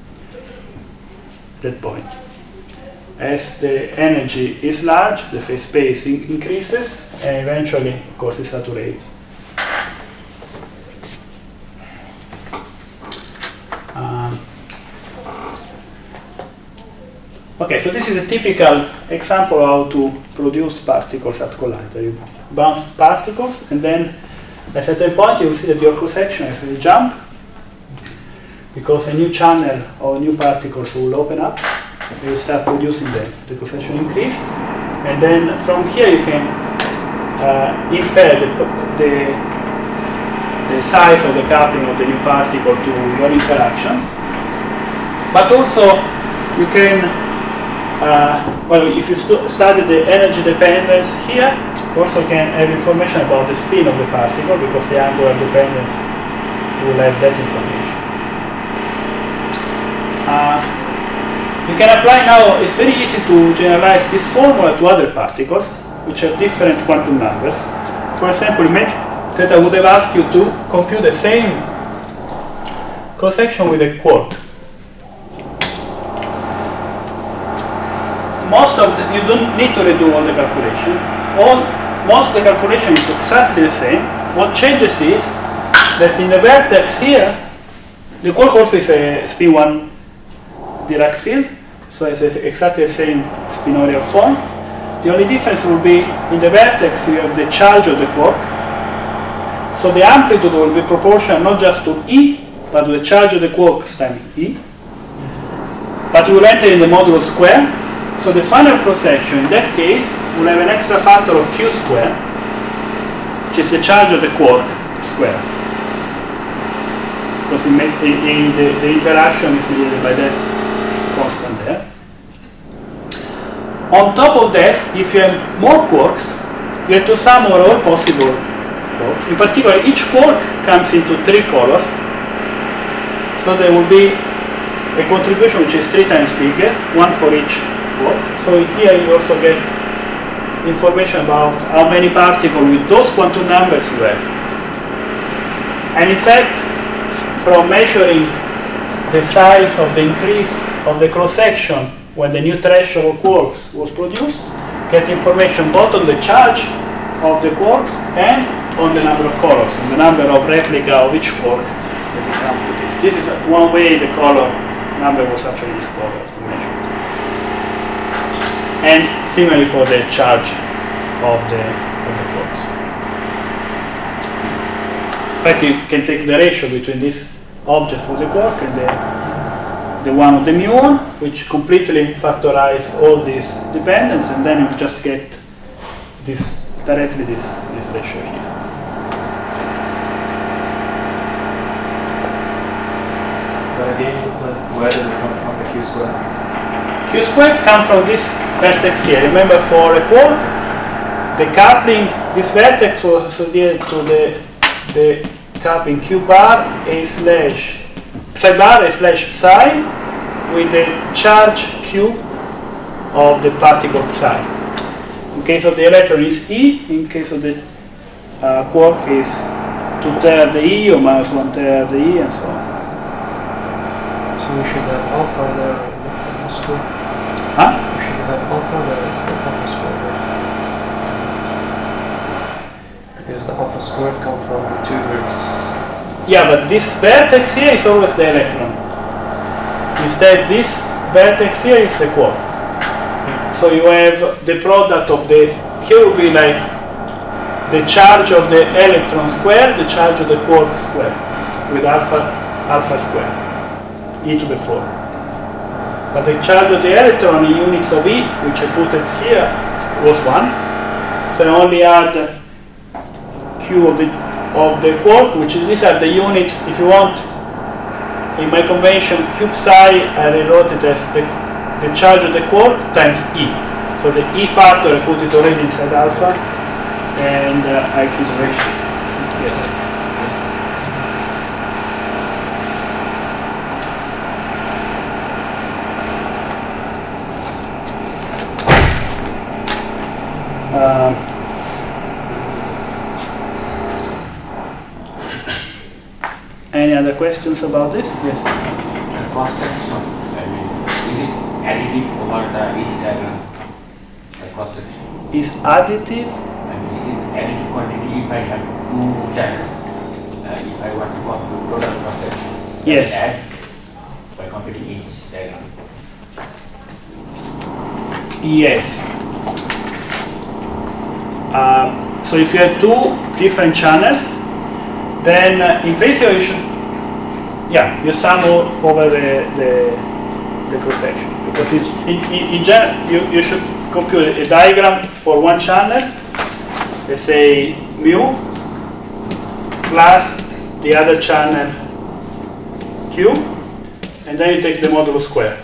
at that point. As the energy is large, the phase space in increases, and eventually, of course, it saturates. Um, okay, so this is a typical example of how to produce particles at collider. You bounce particles, and then at a certain point, you will see that your cross-section is going to jump, because a new channel or new particles will open up. You will start producing them. The cross-section increase, and then from here you can uh, infer the, the, the size of the coupling of the new particle to your interactions. But also you can, uh, well, if you stu study the energy dependence here, you also can have information about the spin of the particle, because the angular dependence will have that information. Uh, You can apply now, it's very easy to generalize this formula to other particles, which have different quantum numbers. For example, imagine that I would have asked you to compute the same cross-section with a quark. Most of the, you don't need to redo all the calculation. All, most of the calculation is exactly the same. What changes is that in the vertex here, the quark also is a spin one Dirac field, so it's exactly the same spinorial form. The only difference will be in the vertex you have the charge of the quark, so the amplitude will be proportional not just to E, but to the charge of the quarks times E. But you will enter in the modulo square, so the final cross-section in that case will have an extra factor of Q square, which is the charge of the quark square, because in, in the, the interaction is mediated by that constant there. On top of that, if you have more quarks, you have to sum over all possible quarks. In particular, each quark comes into three colors, so there will be a contribution which is three times bigger, one for each quark. So here you also get information about how many particles with those quantum numbers you have. And in fact, from measuring the size of the increase of the cross-section when the new threshold of quarks was produced, get information both on the charge of the quarks and on the number of colors, and the number of replica of each quark that is comes with this. This is one way the color number was actually discovered to measure. And similarly for the charge of the, of the quarks. In fact, you can take the ratio between this object for the quark and the the one of the muon, which completely factorize all these dependence, and then you just get this directly this, this ratio here. But again, where does it come from, the Q square? Q square comes from this vertex here. Remember, for a quark, the coupling, this vertex was associated to the, the coupling Q bar A slash psi bar A slash psi with the charge Q of the particle psi. In case of the electron is E, in case of the uh, quark is two thirds the E or minus one third the E, and so on. So we should have alpha there in the alpha square. Huh? We should have alpha there in the alpha square. Because the alpha squared comes from the two vertices. Yeah, but this vertex here is always the electron. Instead, this vertex here is the quark. So you have the product of the, here will be like the charge of the electron square, the charge of the quark square, with alpha, alpha square, e to the four. But the charge of the electron in units of E, which I put it here, was one. So I only add Q of the of the quark, which is, these are the units, if you want, in my convention, Q psi, I rewrote it as the, the charge of the quark times E. So the E factor, I put it already inside alpha, and uh, I keep ratio. Yes. Uh, any other questions about this? Yes. The cross section, I mean, is it additive over the each diagram? The cross section is additive. I mean, is it additive quantity if I have two channels? Uh, if I want to compute total cross section, Yes. I add by computing each diagram. Yes. Um, so if you have two different channels, then uh, in principle you should, yeah, you sum o- over the the, the cross section, because it's, in in, in general you you should compute a diagram for one channel. Let's say mu plus the other channel q, and then you take the modulo square.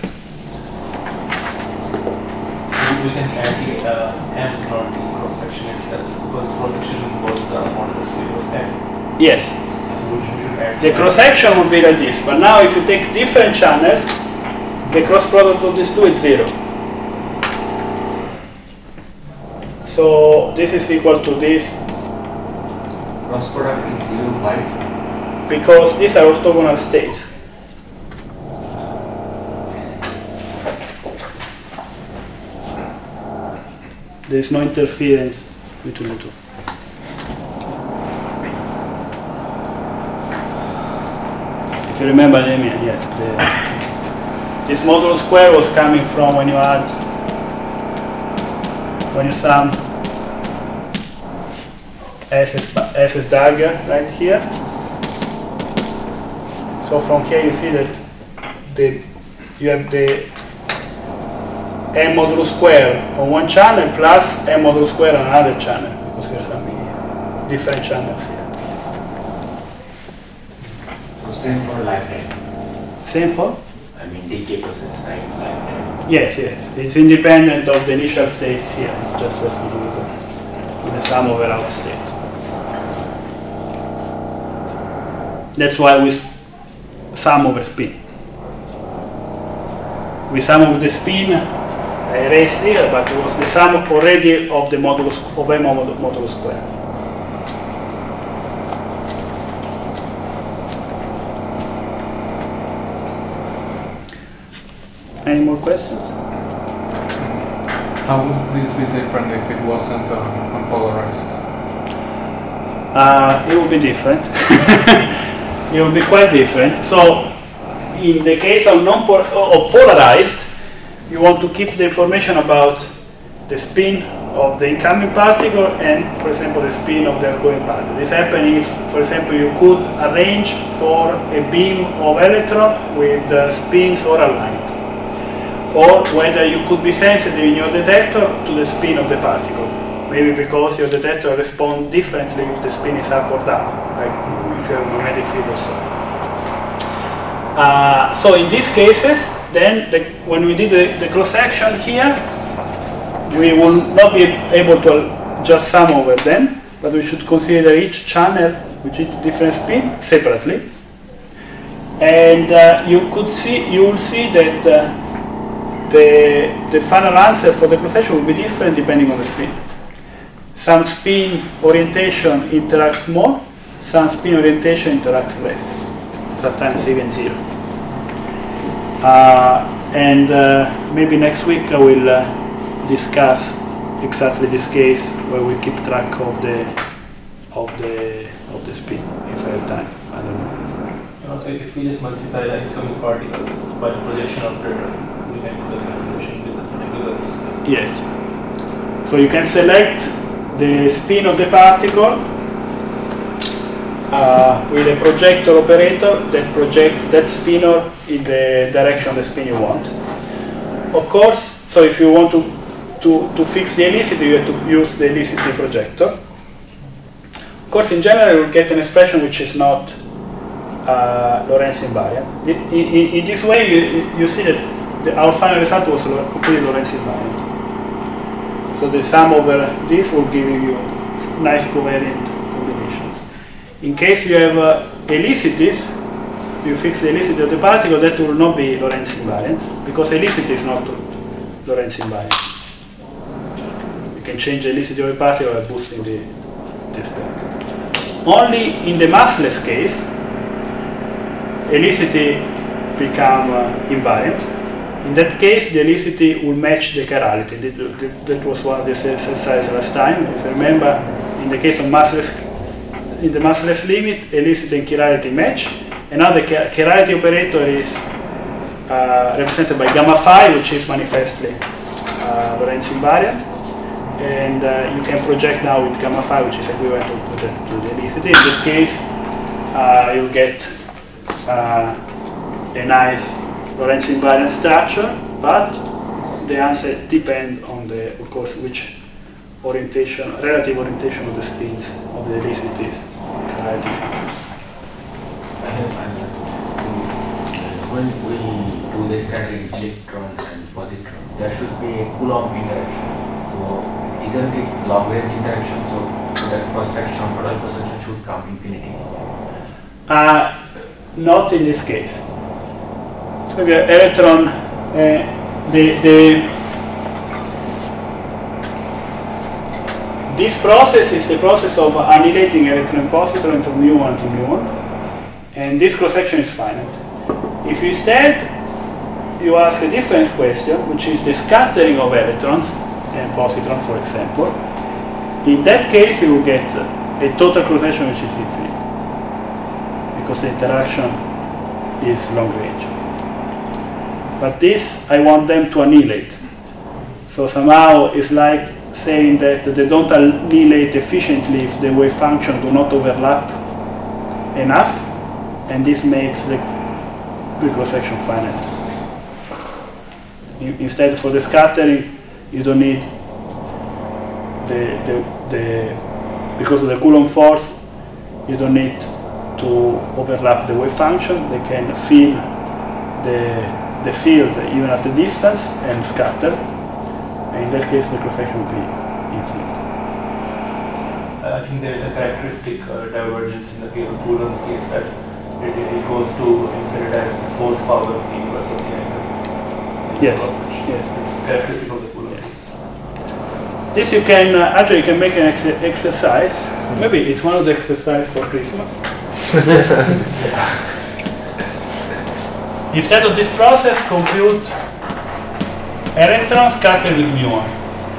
We can add the uh, m not the cross section itself, because cross section was the modulus of m. Yes. So we should add The cross section would be like this, but now if you take different channels, the cross product of these two is zero. So this is equal to this Cross product is zero by because these are orthogonal states. There is no interference between the two. If you remember, Damien, yes, the, this modulo square was coming from when you add, when you sum S S, S S dagger right here. So from here you see that the, you have the m modulo square on one channel plus m modulo square on another channel, because we are summing different channels here. so same for lifetime. Same for? I mean decay process like lifetime. Yes, yes. It's independent of the initial state here. It's just what we do with the, with the sum over out state. That's why we s- sum over spin. We sum over the spin, I erased here, but it was the sum already of the modulus of m modulo, modulo square. Any more questions? How would this be different if it wasn't um, unpolarized? Uh, it will be different. It will be quite different. So, in the case of non of polarized, you want to keep the information about the spin of the incoming particle and, for example, the spin of the outgoing particle. This happens if, for example, you could arrange for a beam of electron with uh, spins or aligned, or whether you could be sensitive in your detector to the spin of the particle. Maybe because your detector responds differently if the spin is up or down, like if you have a magnetic field or so. Uh, so in these cases, then the, when we did the, the cross section here, we will not be able to just sum over them, but we should consider each channel with each different spin separately. And uh, you could see, you will see that uh, the the final answer for the cross section will be different depending on the spin. Some spin orientation interacts more, some spin orientation interacts less, sometimes even zero. Uh, and uh, maybe next week I will uh, discuss exactly this case where we keep track of the of the of the spin if I have time. I don't know. Uh, if we just multiply the incoming particle by the projection operator, we can do the calculation with particulars. Yes. So you can select the spin of the particle uh, with a projector operator that project that spinor in the direction of the spin you want. Of course, so if you want to to, to fix the helicity, you have to use the helicity projector. Of course, in general, you will get an expression which is not uh, Lorentz invariant. In, in, in this way, you, you see that the, our final result was lo- completely Lorentz invariant. So the sum over this will give you nice covariant combinations. In case you have uh, helicities, you fix the helicity of the particle, that will not be Lorentz invariant, because helicity is not Lorentz invariant. can change the helicity of a particle by boosting the display. Only in the massless case, helicity become uh, invariant. In that case, the helicity will match the chirality. That, that, that was one of the exercises last time. If you remember, in the case of massless, in the massless limit, helicity and chirality match. And now the chirality operator is uh, represented by gamma phi, which is manifestly uh, Lorentz invariant. And uh, you can project now with gamma phi, which is equivalent to the, to the helicity. In this case, uh, you'll get uh, a nice Lorentz invariant structure, but the answer depends on the, of course, which orientation, relative orientation of the spins of the helicities, chirality features. When we do the static electron and positron, there should be a Coulomb interaction. So isn't it long range interaction? So that cross-section, total cross-section should come infinity. Uh, not in this case. So the electron, uh, the, the this process is the process of annihilating electron and positron into mu one to mu one, and this cross-section is finite. If instead you ask a difference question, which is the scattering of electrons and positrons, for example, in that case you will get a total cross-section which is infinite, because the interaction is long range. But this, I want them to annihilate. So somehow it's like saying that they don't annihilate efficiently if the wave function do not overlap enough, and this makes the, the cross-section finite. In, instead, for the scattering, you don't need the, the, the, because of the Coulomb force, you don't need to overlap the wave function. They can fill the the field even at the distance and scatter, and in that case the cross-section will be infinite. Uh, I think there is a characteristic uh, divergence in the case of Coulomb's case that it, it goes to infinite as the fourth power of the inverse of the angle. Yes, yes. It's characteristic of the Coulomb case. Yes. This you can, uh, actually you can make an ex exercise, maybe it's one of the exercises for Christmas. Instead of this process, compute electrons scattered with mu one.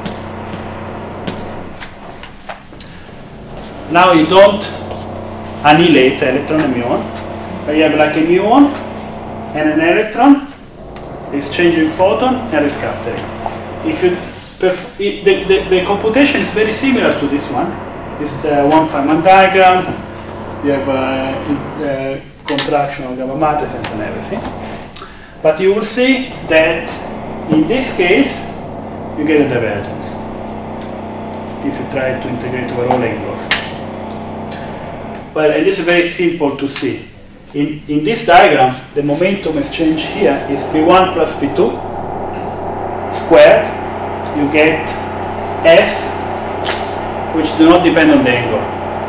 Now you don't annihilate electron and mu one, but you have like a mu one and an electron exchanging photon and scattering. If you perf it, the, the, the computation is very similar to this one. It's the one Feynman diagram. You have uh, in, uh, contraction of gamma matrices and everything. But you will see that in this case, you get a divergence if you try to integrate over all angles. Well, and this is very simple to see. In, in this diagram, the momentum exchange here is P one plus P two squared. You get S, which do not depend on the angle.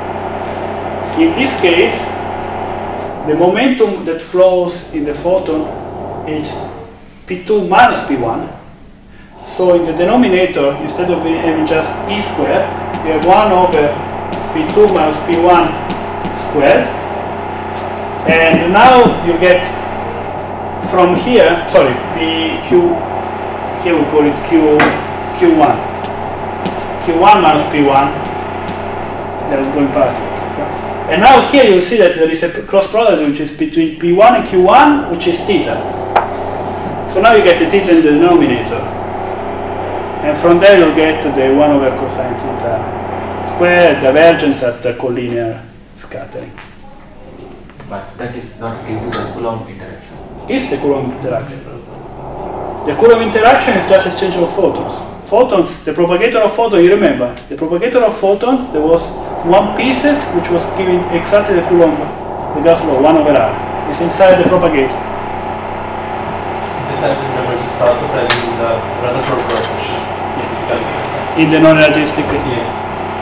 In this case, the momentum that flows in the photon is P two minus P one. So in the denominator, instead of having just E squared, you have one over P two minus P one squared. And now you get from here, sorry, P Q, here we call it Q, Q1. Q one minus P one, that is going past. And now here you see that there is a cross product which is between P one and Q one, which is theta. So now you get the theta in the denominator. And from there you'll get the one over cosine theta squared divergence at the collinear scattering. But that is not due to the Coulomb interaction. Is the Coulomb interaction. The Coulomb interaction is just exchange of photons. Photons, the propagator of photons, you remember, the propagator of photons, there was one pieces which was giving exactly the Coulomb, the Gauss law, one over R. It's inside the propagator. This divergence is also present in the Rutherford cross-section. Yes. In the non-relativistic. Yeah.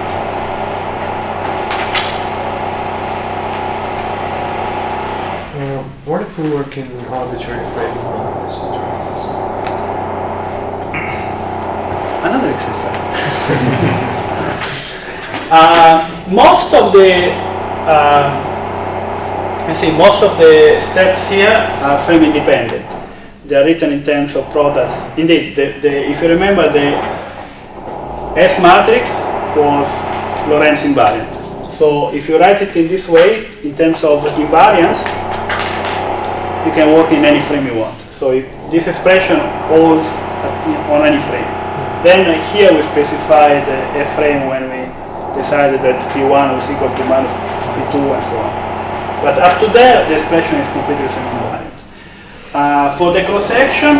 Uh, what if we work in arbitrary frame on this interface? Another exercise. uh, most of the uh, you see, most of the steps here are frame independent. They are written in terms of products. Indeed, the, the, if you remember, the S matrix was Lorentz invariant. So if you write it in this way, in terms of invariance, you can work in any frame you want. So if this expression holds at, on any frame. Then uh, here we specified uh, a frame when we decided that P one was equal to minus P two and so on. But up to there, the expression is completely semi-invariant. Uh, for the cross-section,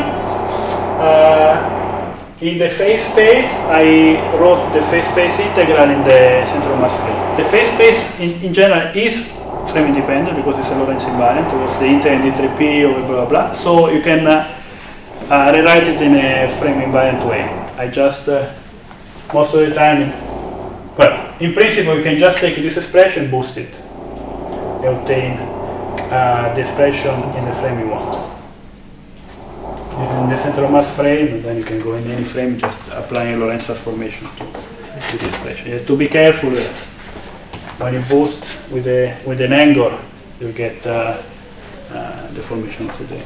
uh, in the phase space, I wrote the phase space integral in the central mass frame. The phase space, in, in general, is frame independent because it's a Lorentz invariant. It was the integral D three P or blah, blah, blah. So you can uh, uh, rewrite it in a frame invariant way. I just, uh, most of the time, well, in principle, you can just take this expression, boost it, obtain uh, the expression in the frame you want. This is in the central mass frame, and then you can go in any frame just applying Lorentz transformation to, to the expression. You have to be careful uh, when you boost with a with an angle, you get uh, uh, the formation of the.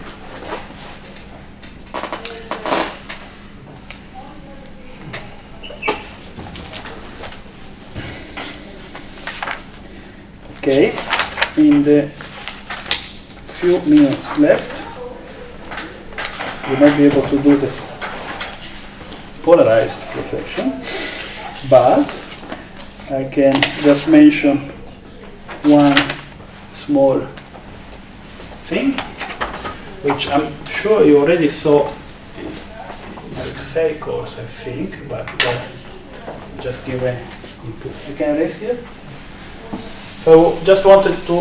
Okay. In the few minutes left, we might be able to do the polarized cross-section, but I can just mention one small thing, which I'm sure you already saw in the Excel course, I think, but uh, just give an input. You can erase here. So just wanted to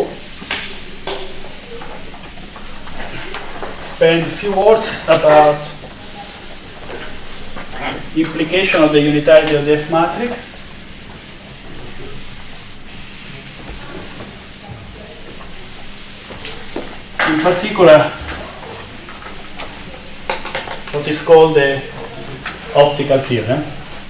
spend a few words about the implication of the unitarity of the S matrix. In particular, what is called the optical theorem.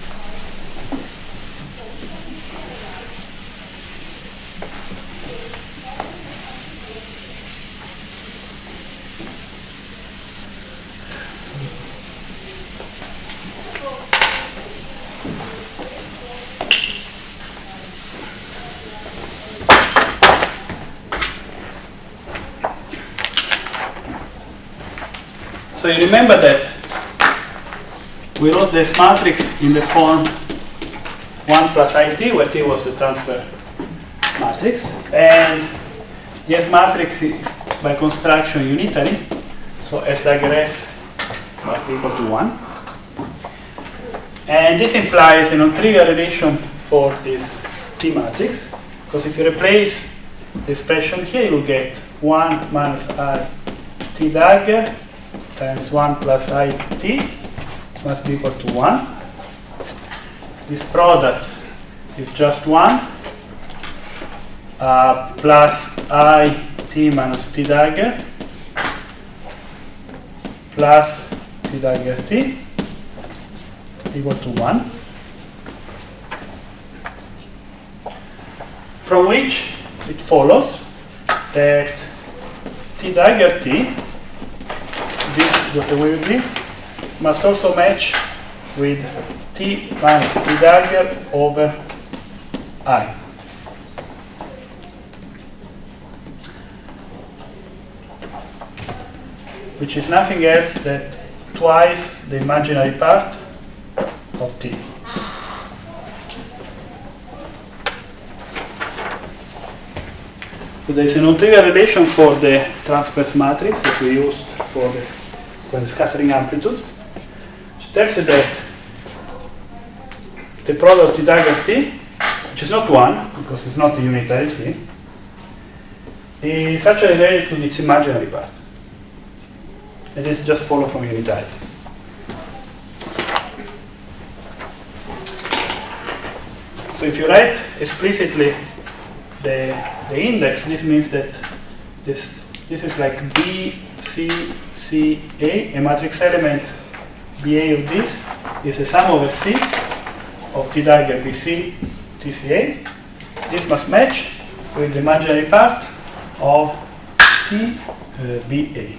So you remember that we wrote this matrix in the form one plus I T, where T was the transfer matrix, and the S matrix is by construction unitary, so S dagger S must be equal to one. And this implies a non-trivial relation for this T matrix, because if you replace the expression here, you will get one minus I T dagger times one plus I T must be equal to one. This product is just one uh, plus I T minus T dagger plus T dagger T equal to one. From which it follows that T dagger T, this goes away with this, must also match with T minus T dagger over I. Which is nothing else than twice the imaginary part of T. So there is a non-trivial relation for the transverse matrix that we used for the, for the scattering amplitude, which tells you that the product of T dagger T, which is not one, because it's not a unitary T, is actually related to its imaginary part. And this just follows from unitarity. So if you write explicitly the, the index, this means that this, this is like B, C, C, A, a matrix element B A of this is a sum over C of T diagonal B C, T C A. This must match with the imaginary part of T uh, B A.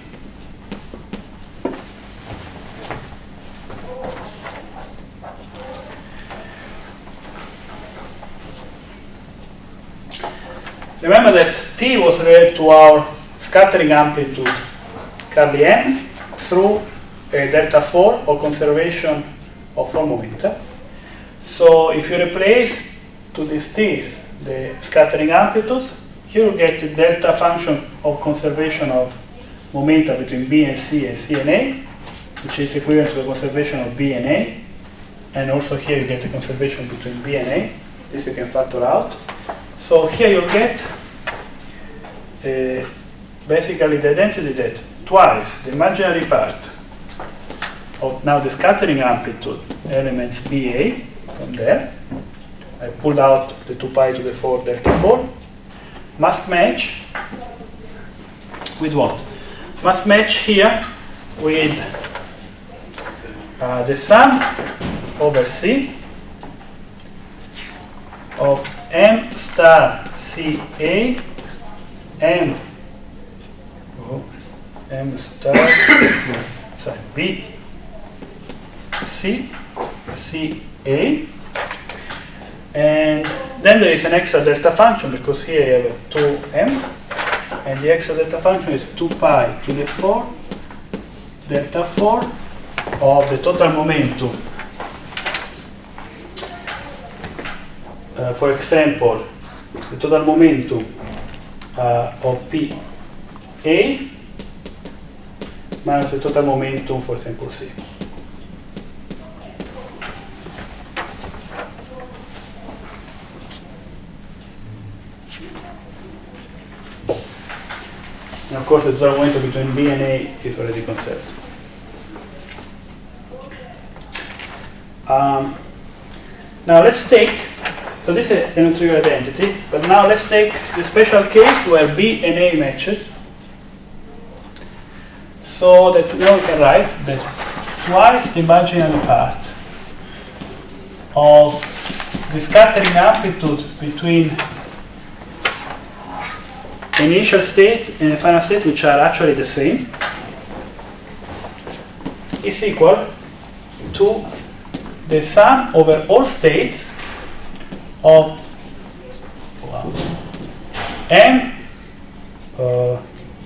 Remember that T was related to our scattering amplitude curly M through a delta four or conservation of four momenta. So if you replace to these T's the scattering amplitudes, here you get the delta function of conservation of momenta between B and C and C and A, which is equivalent to the conservation of B and A. And also here you get the conservation between B and A. This you can factor out. So here you get uh, basically the identity that twice the imaginary part of now the scattering amplitude elements B A from there, I pulled out the two pi to the four delta four, must match with what? Must match here with uh, the sum over C of M star C A M oh, M star sorry B C C A, and then there is an extra delta function because here you have two m's, and the extra delta function is two pi to the four delta four of the total momentum. Uh, for example, the total momentum uh, of P A minus the total momentum, for example, C. And of course, the total momentum between B and A is already conserved. Um, now let's take, so this is a non-trivial identity, but now let's take the special case where B and A matches, so that now we can write that twice the imaginary part of the scattering amplitude between initial state and the final state, which are actually the same, is equal to the sum over all states of wow, M uh,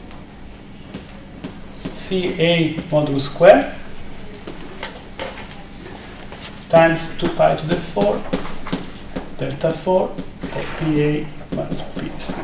C A modulus square times two pi to the four delta four of P A minus P S.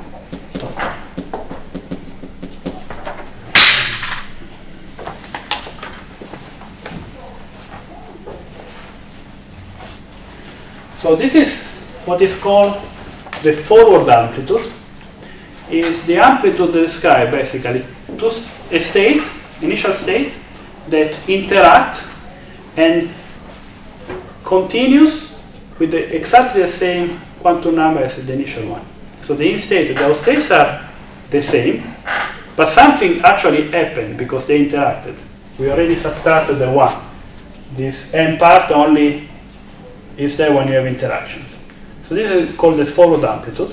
So this is what is called the forward amplitude. Is the amplitude described basically to a state, initial state, that interact and continues with the exactly the same quantum number as the initial one. So the in state, those states are the same, but something actually happened because they interacted. We already subtracted the one. This M part only is there when you have interactions. So this is called the forward amplitude.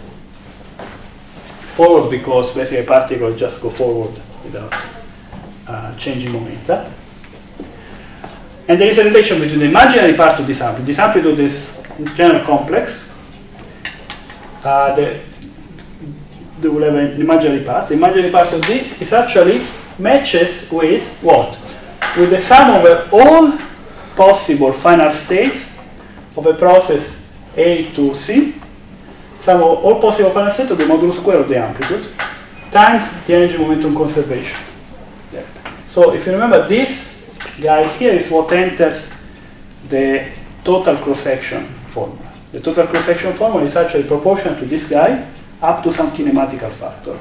Forward because basically a particle just go forward without uh, changing momenta. And there is a relation between the imaginary part of this amplitude. This amplitude is in general complex. Uh, the, they will have an imaginary part. The imaginary part of this is actually matches with what? With the sum over all possible final states of a process A to C, sum of all possible final states of the modulus square of the amplitude, times the energy momentum conservation. So if you remember, this guy here is what enters the total cross-section formula. The total cross-section formula is actually proportional to this guy up to some kinematical factor.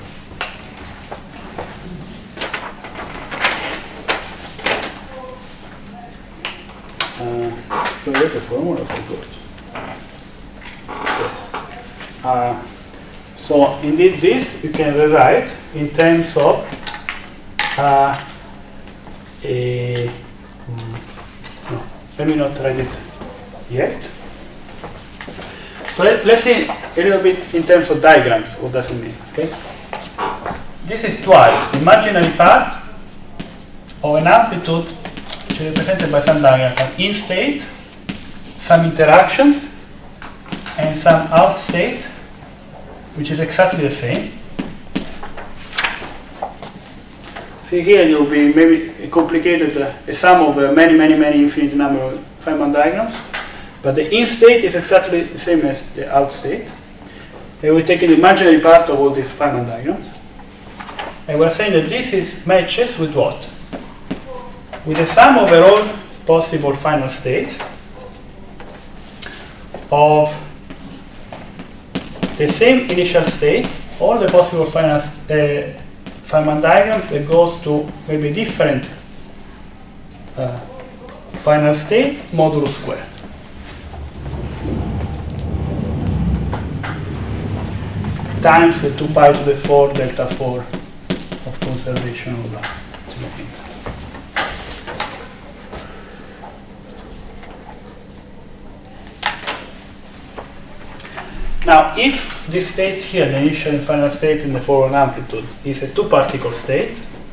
Uh, so there's the formula, of course. Yes. Uh, so indeed, this you can rewrite in terms of uh, a. Mm, no, let me not write it yet. So let, let's see a little bit in terms of diagrams. What does it mean? Okay. This is twice the imaginary part of an amplitude, which is represented by some diagrams, some in state, some interactions, and some out state, which is exactly the same. See here, it will be maybe a complicated, uh, a sum of uh, many, many, many infinite number of Feynman diagrams. But the in state is exactly the same as the out state. And we take an imaginary part of all these Feynman diagrams. And we're saying that this is matches with what? With the sum over all possible final states of the same initial state, all the possible final uh, Feynman diagrams that goes to maybe different uh, final state modulus square. Times the two pi to the four delta four of conservation of light. Now, if this state here, the initial and final state in the forward amplitude, is a two-particle state,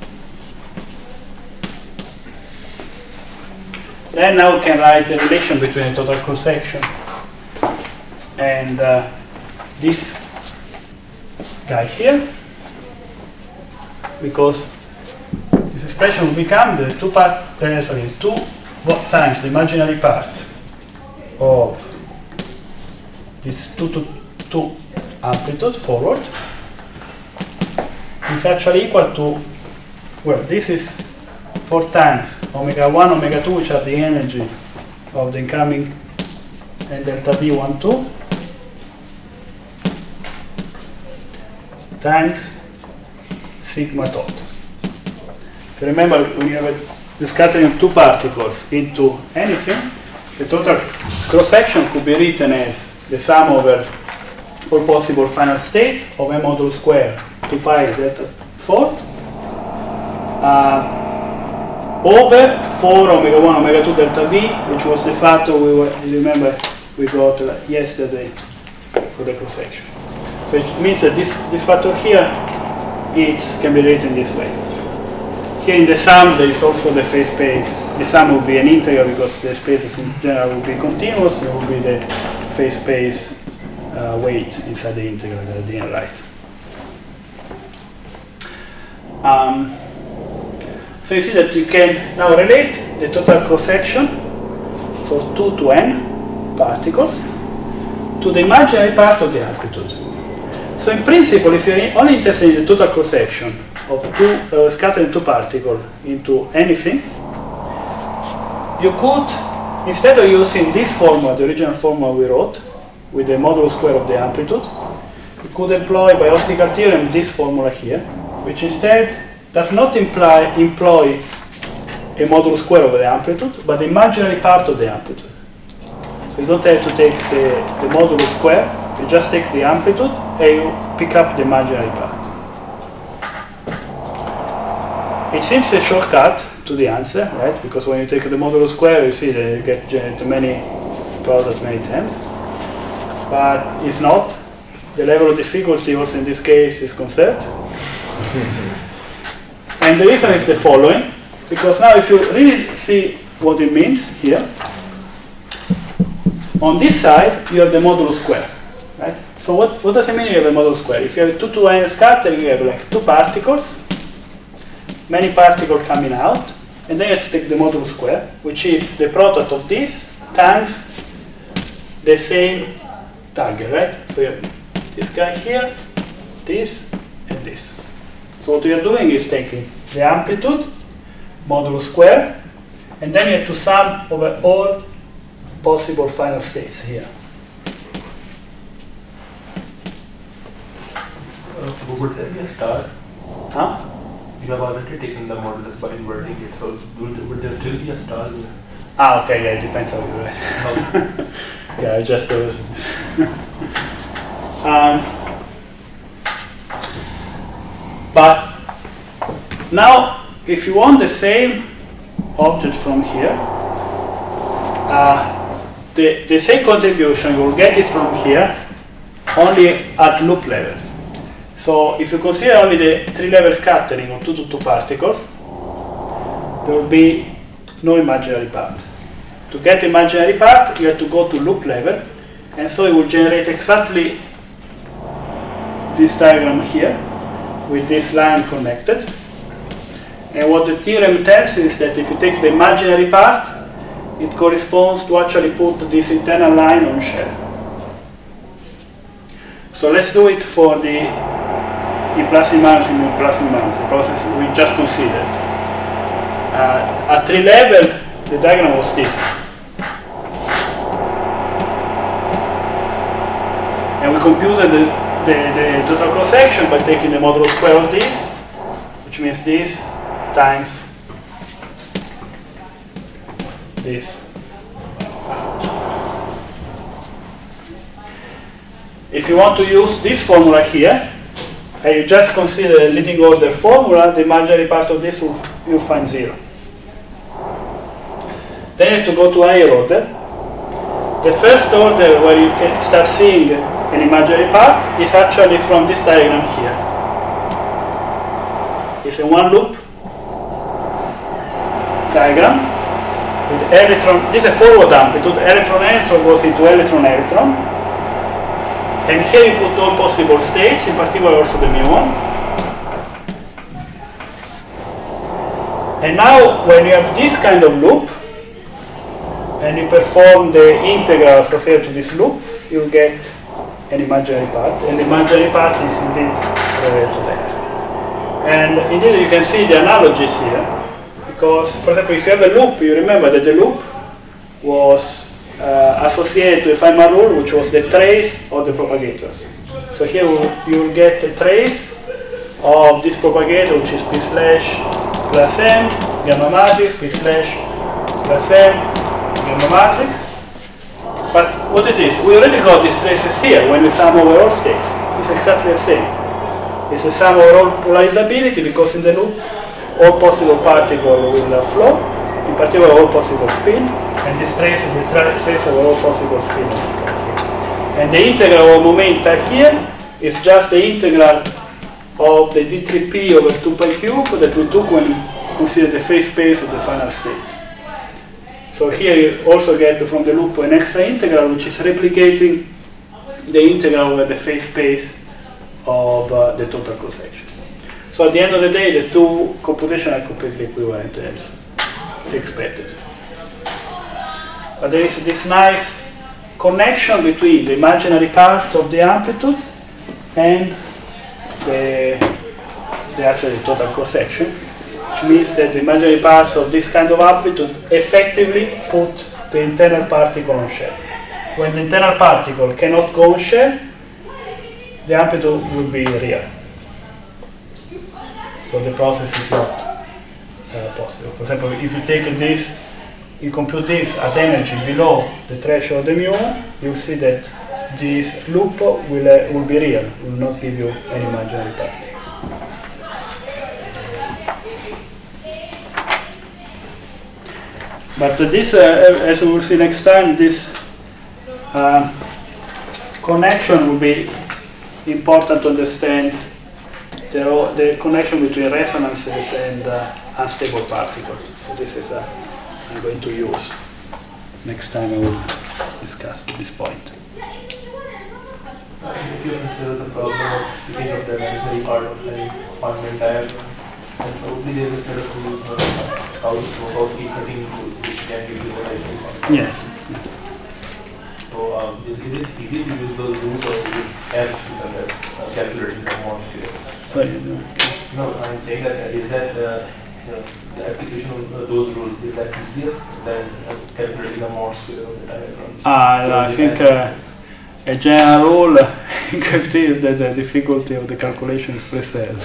then now we can write a relation between the total cross-section and uh, this guy here, because this expression will become the two part, uh, sorry, two times the imaginary part of this two to two amplitude forward is actually equal to, well, this is four times omega one, omega two, which are the energy of the incoming, and delta V one, two, times sigma tot. If you remember, when you have a, the scattering of two particles into anything, the total cross-section could be written as the sum over all possible final state of m modulo square two pi delta four uh, over four omega one omega two delta V, which was the factor we were, you remember we got uh, yesterday for the cross-section. So it means that this, this factor here it can be written this way. Here in the sum there is also the phase space. The sum will be an integral because the spaces in general will be continuous. There will be the phase space uh, weight inside the integral that I didn't write. Um, so you see that you can now relate the total cross-section for two to n particles to the imaginary part of the amplitude. So in principle, if you're only interested in the total cross-section of two uh, scattering two particles into anything, you could, instead of using this formula, the original formula we wrote, with the modulo square of the amplitude, you could employ by optical theorem this formula here, which instead does not imply employ a modulo square of the amplitude, but the imaginary part of the amplitude. So you don't have to take the, the modulo square, you just take the amplitude and you pick up the imaginary part. It seems a shortcut to the answer, right? Because when you take the modulo square, you see that you get generated many products many times. But it's not. The level of difficulty also in this case is conserved. And the reason is the following, because now if you really see what it means here, on this side you have the modulo square, right? So what, what does it mean you have a modulo square? If you have two to n scattering, you have like two particles, many particles coming out, and then you have to take the modulo square, which is the product of this times the same target, right? So you have this guy here, this, and this. So what we are doing is taking the amplitude, modulo square, and then you have to sum over all possible final states here. Uh, would there be a star? Huh? You have already taken the modulus by inverting it, so would, would there still be a star? Ah, okay, yeah, it depends how you write. No. Yeah, I just was. um, but now, if you want the same object from here, uh, the, the same contribution, you will get it from here, only at loop level. So if you consider only the three-level scattering of two to two particles, there will be no imaginary part. To get the imaginary part, you have to go to loop level, and so it will generate exactly this diagram here, with this line connected. And what the theorem tells is that if you take the imaginary part, it corresponds to actually put this internal line on shell. So let's do it for the in plus and minus and in plus and minus, the process we just considered. Uh, at three level, the diagram was this. And we computed the, the, the total cross-section by taking the modulo square of this, which means this times this. If you want to use this formula here, and you just consider the leading order formula, the imaginary part of this will you'll find zero. Then you have to go to higher order. The first order where you can start seeing an imaginary part is actually from this diagram here. It's a one loop diagram with electron. This is a forward amplitude. Electron electron goes into electron electron. And here you put all possible states, in particular also the muon. And now when you have this kind of loop, and you perform the integral associated to this loop, you'll get an imaginary part. And the imaginary part is indeed related to that. And indeed you can see the analogies here. Because, for example, if you have a loop, you remember that the loop was Uh, associated to a Feynman rule, which was the trace of the propagators. So here you will get a trace of this propagator, which is P slash plus M, gamma matrix, P slash plus M, gamma matrix. But what it is, we already got these traces here when we sum over all states. It's exactly the same. It's a sum over all polarizability because in the loop all possible particles will uh, flow, in particular all possible spin, and this trace is the tra trace of all possible spin. And the integral of momenta here is just the integral of the d three p over two pi cube that we took when we consider the phase space of the final state. So here you also get from the loop an extra integral which is replicating the integral over the phase space of uh, the total cross-section. So at the end of the day, the two computations are completely equivalent as expected. But there is this nice connection between the imaginary part of the amplitudes and the, the actually total cross-section, which means that the imaginary parts of this kind of amplitude effectively put the internal particle on shell. When the internal particle cannot go on shell, the amplitude will be real. So the process is not uh, possible. For example, if you take this, you compute this at energy below the threshold of the muon, you'll see that this loop will, uh, will be real, will not give you any imaginary part. But uh, this, uh, as we will see next time, this uh, connection will be important to understand the, the connection between resonances and uh, unstable particles. So this is uh, I'm going to use. Next time I will discuss this point. Uh, if you consider the problem of picking up the imaginary part of the Feynman diagram, then probably there is a set of rules for how Minkowski cutting rules which can give you the imaginary part. Yes. So um, is, is it easy to use those rules, or is it as difficult as uh, calculating the amount here? Sorry. No, I'm saying that uh, is that uh, you know, the application of uh, those rules, is that easier than uh, calculating the Morse square of the diagrams? Uh, I think uh, a general rule in Q F T is that the difficulty of the calculation is precise.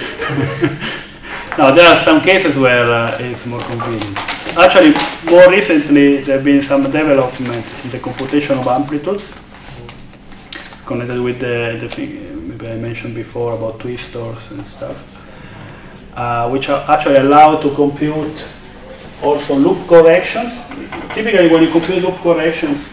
Now there are some cases where uh, it's more convenient. Actually, more recently there have been some development in the computation of amplitudes connected with the, the thing maybe I mentioned before about twistors and stuff, uh, which are actually allowed to compute also loop corrections. Typically when you compute loop corrections,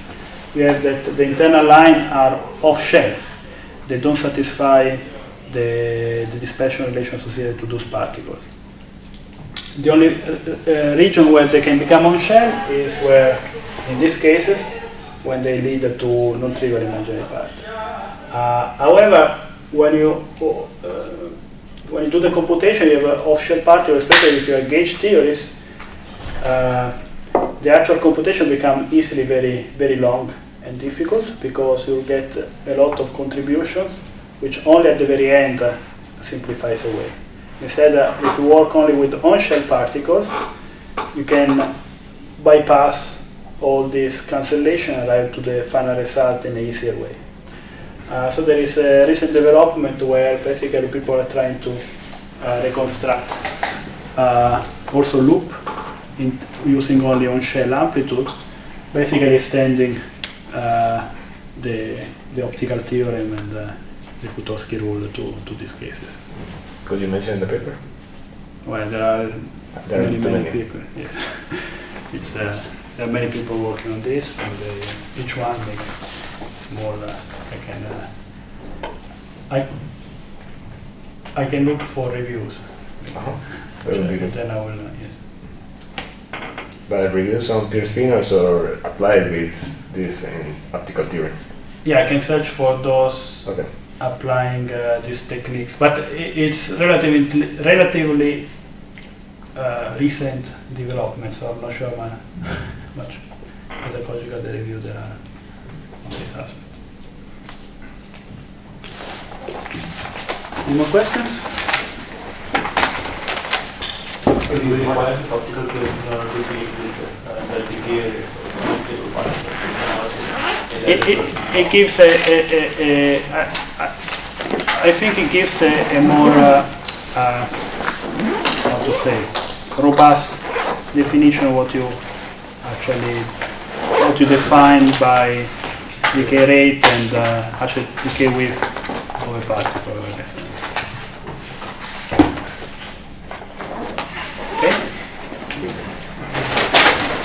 we have that the internal line are off shell. They don't satisfy the, the dispersion relation associated to those particles. The only uh, uh, region where they can become on shell is where, in these cases, when they lead to non-trivial imaginary part. Uh, however, when you uh, when you do the computation, you have uh, off-shell particles, especially if you have gauge theories. Uh, the actual computation becomes easily very very long and difficult because you get a lot of contributions, which only at the very end uh, simplifies away. Instead, uh, if you work only with on-shell particles, you can bypass all this cancellation and arrive to the final result in an easier way. Uh, so there is a recent development where basically people are trying to uh, reconstruct uh, also loop in using only on-shell amplitude, basically extending uh, the, the optical theorem and uh, the Kutovsky rule to, to these cases. Could you mention the paper? Well, there are There many, are too many many. people. Yes. It's, uh, there are many people working on this, and they, each one makes small. Uh, I can. Uh, I. I can look for reviews. Uh-huh. That would be good. Then I will. Uh, yes. But reviews on clear spinors or applied with this in optical theory? Yeah, I can search for those Okay. applying uh, these techniques, but I it's relatively relatively uh, recent development, so I'm not sure how much pedagogical the review there are on this aspect. Any more questions? So do you require this optical theory in order to be uh, the decay rate of stable particles? It, it, it gives a, a, a, a, a, a I think it gives a, a more uh, uh, how to say robust definition of what you actually what you define by decay rate and uh, actually decay width of a particle, I guess. Okay.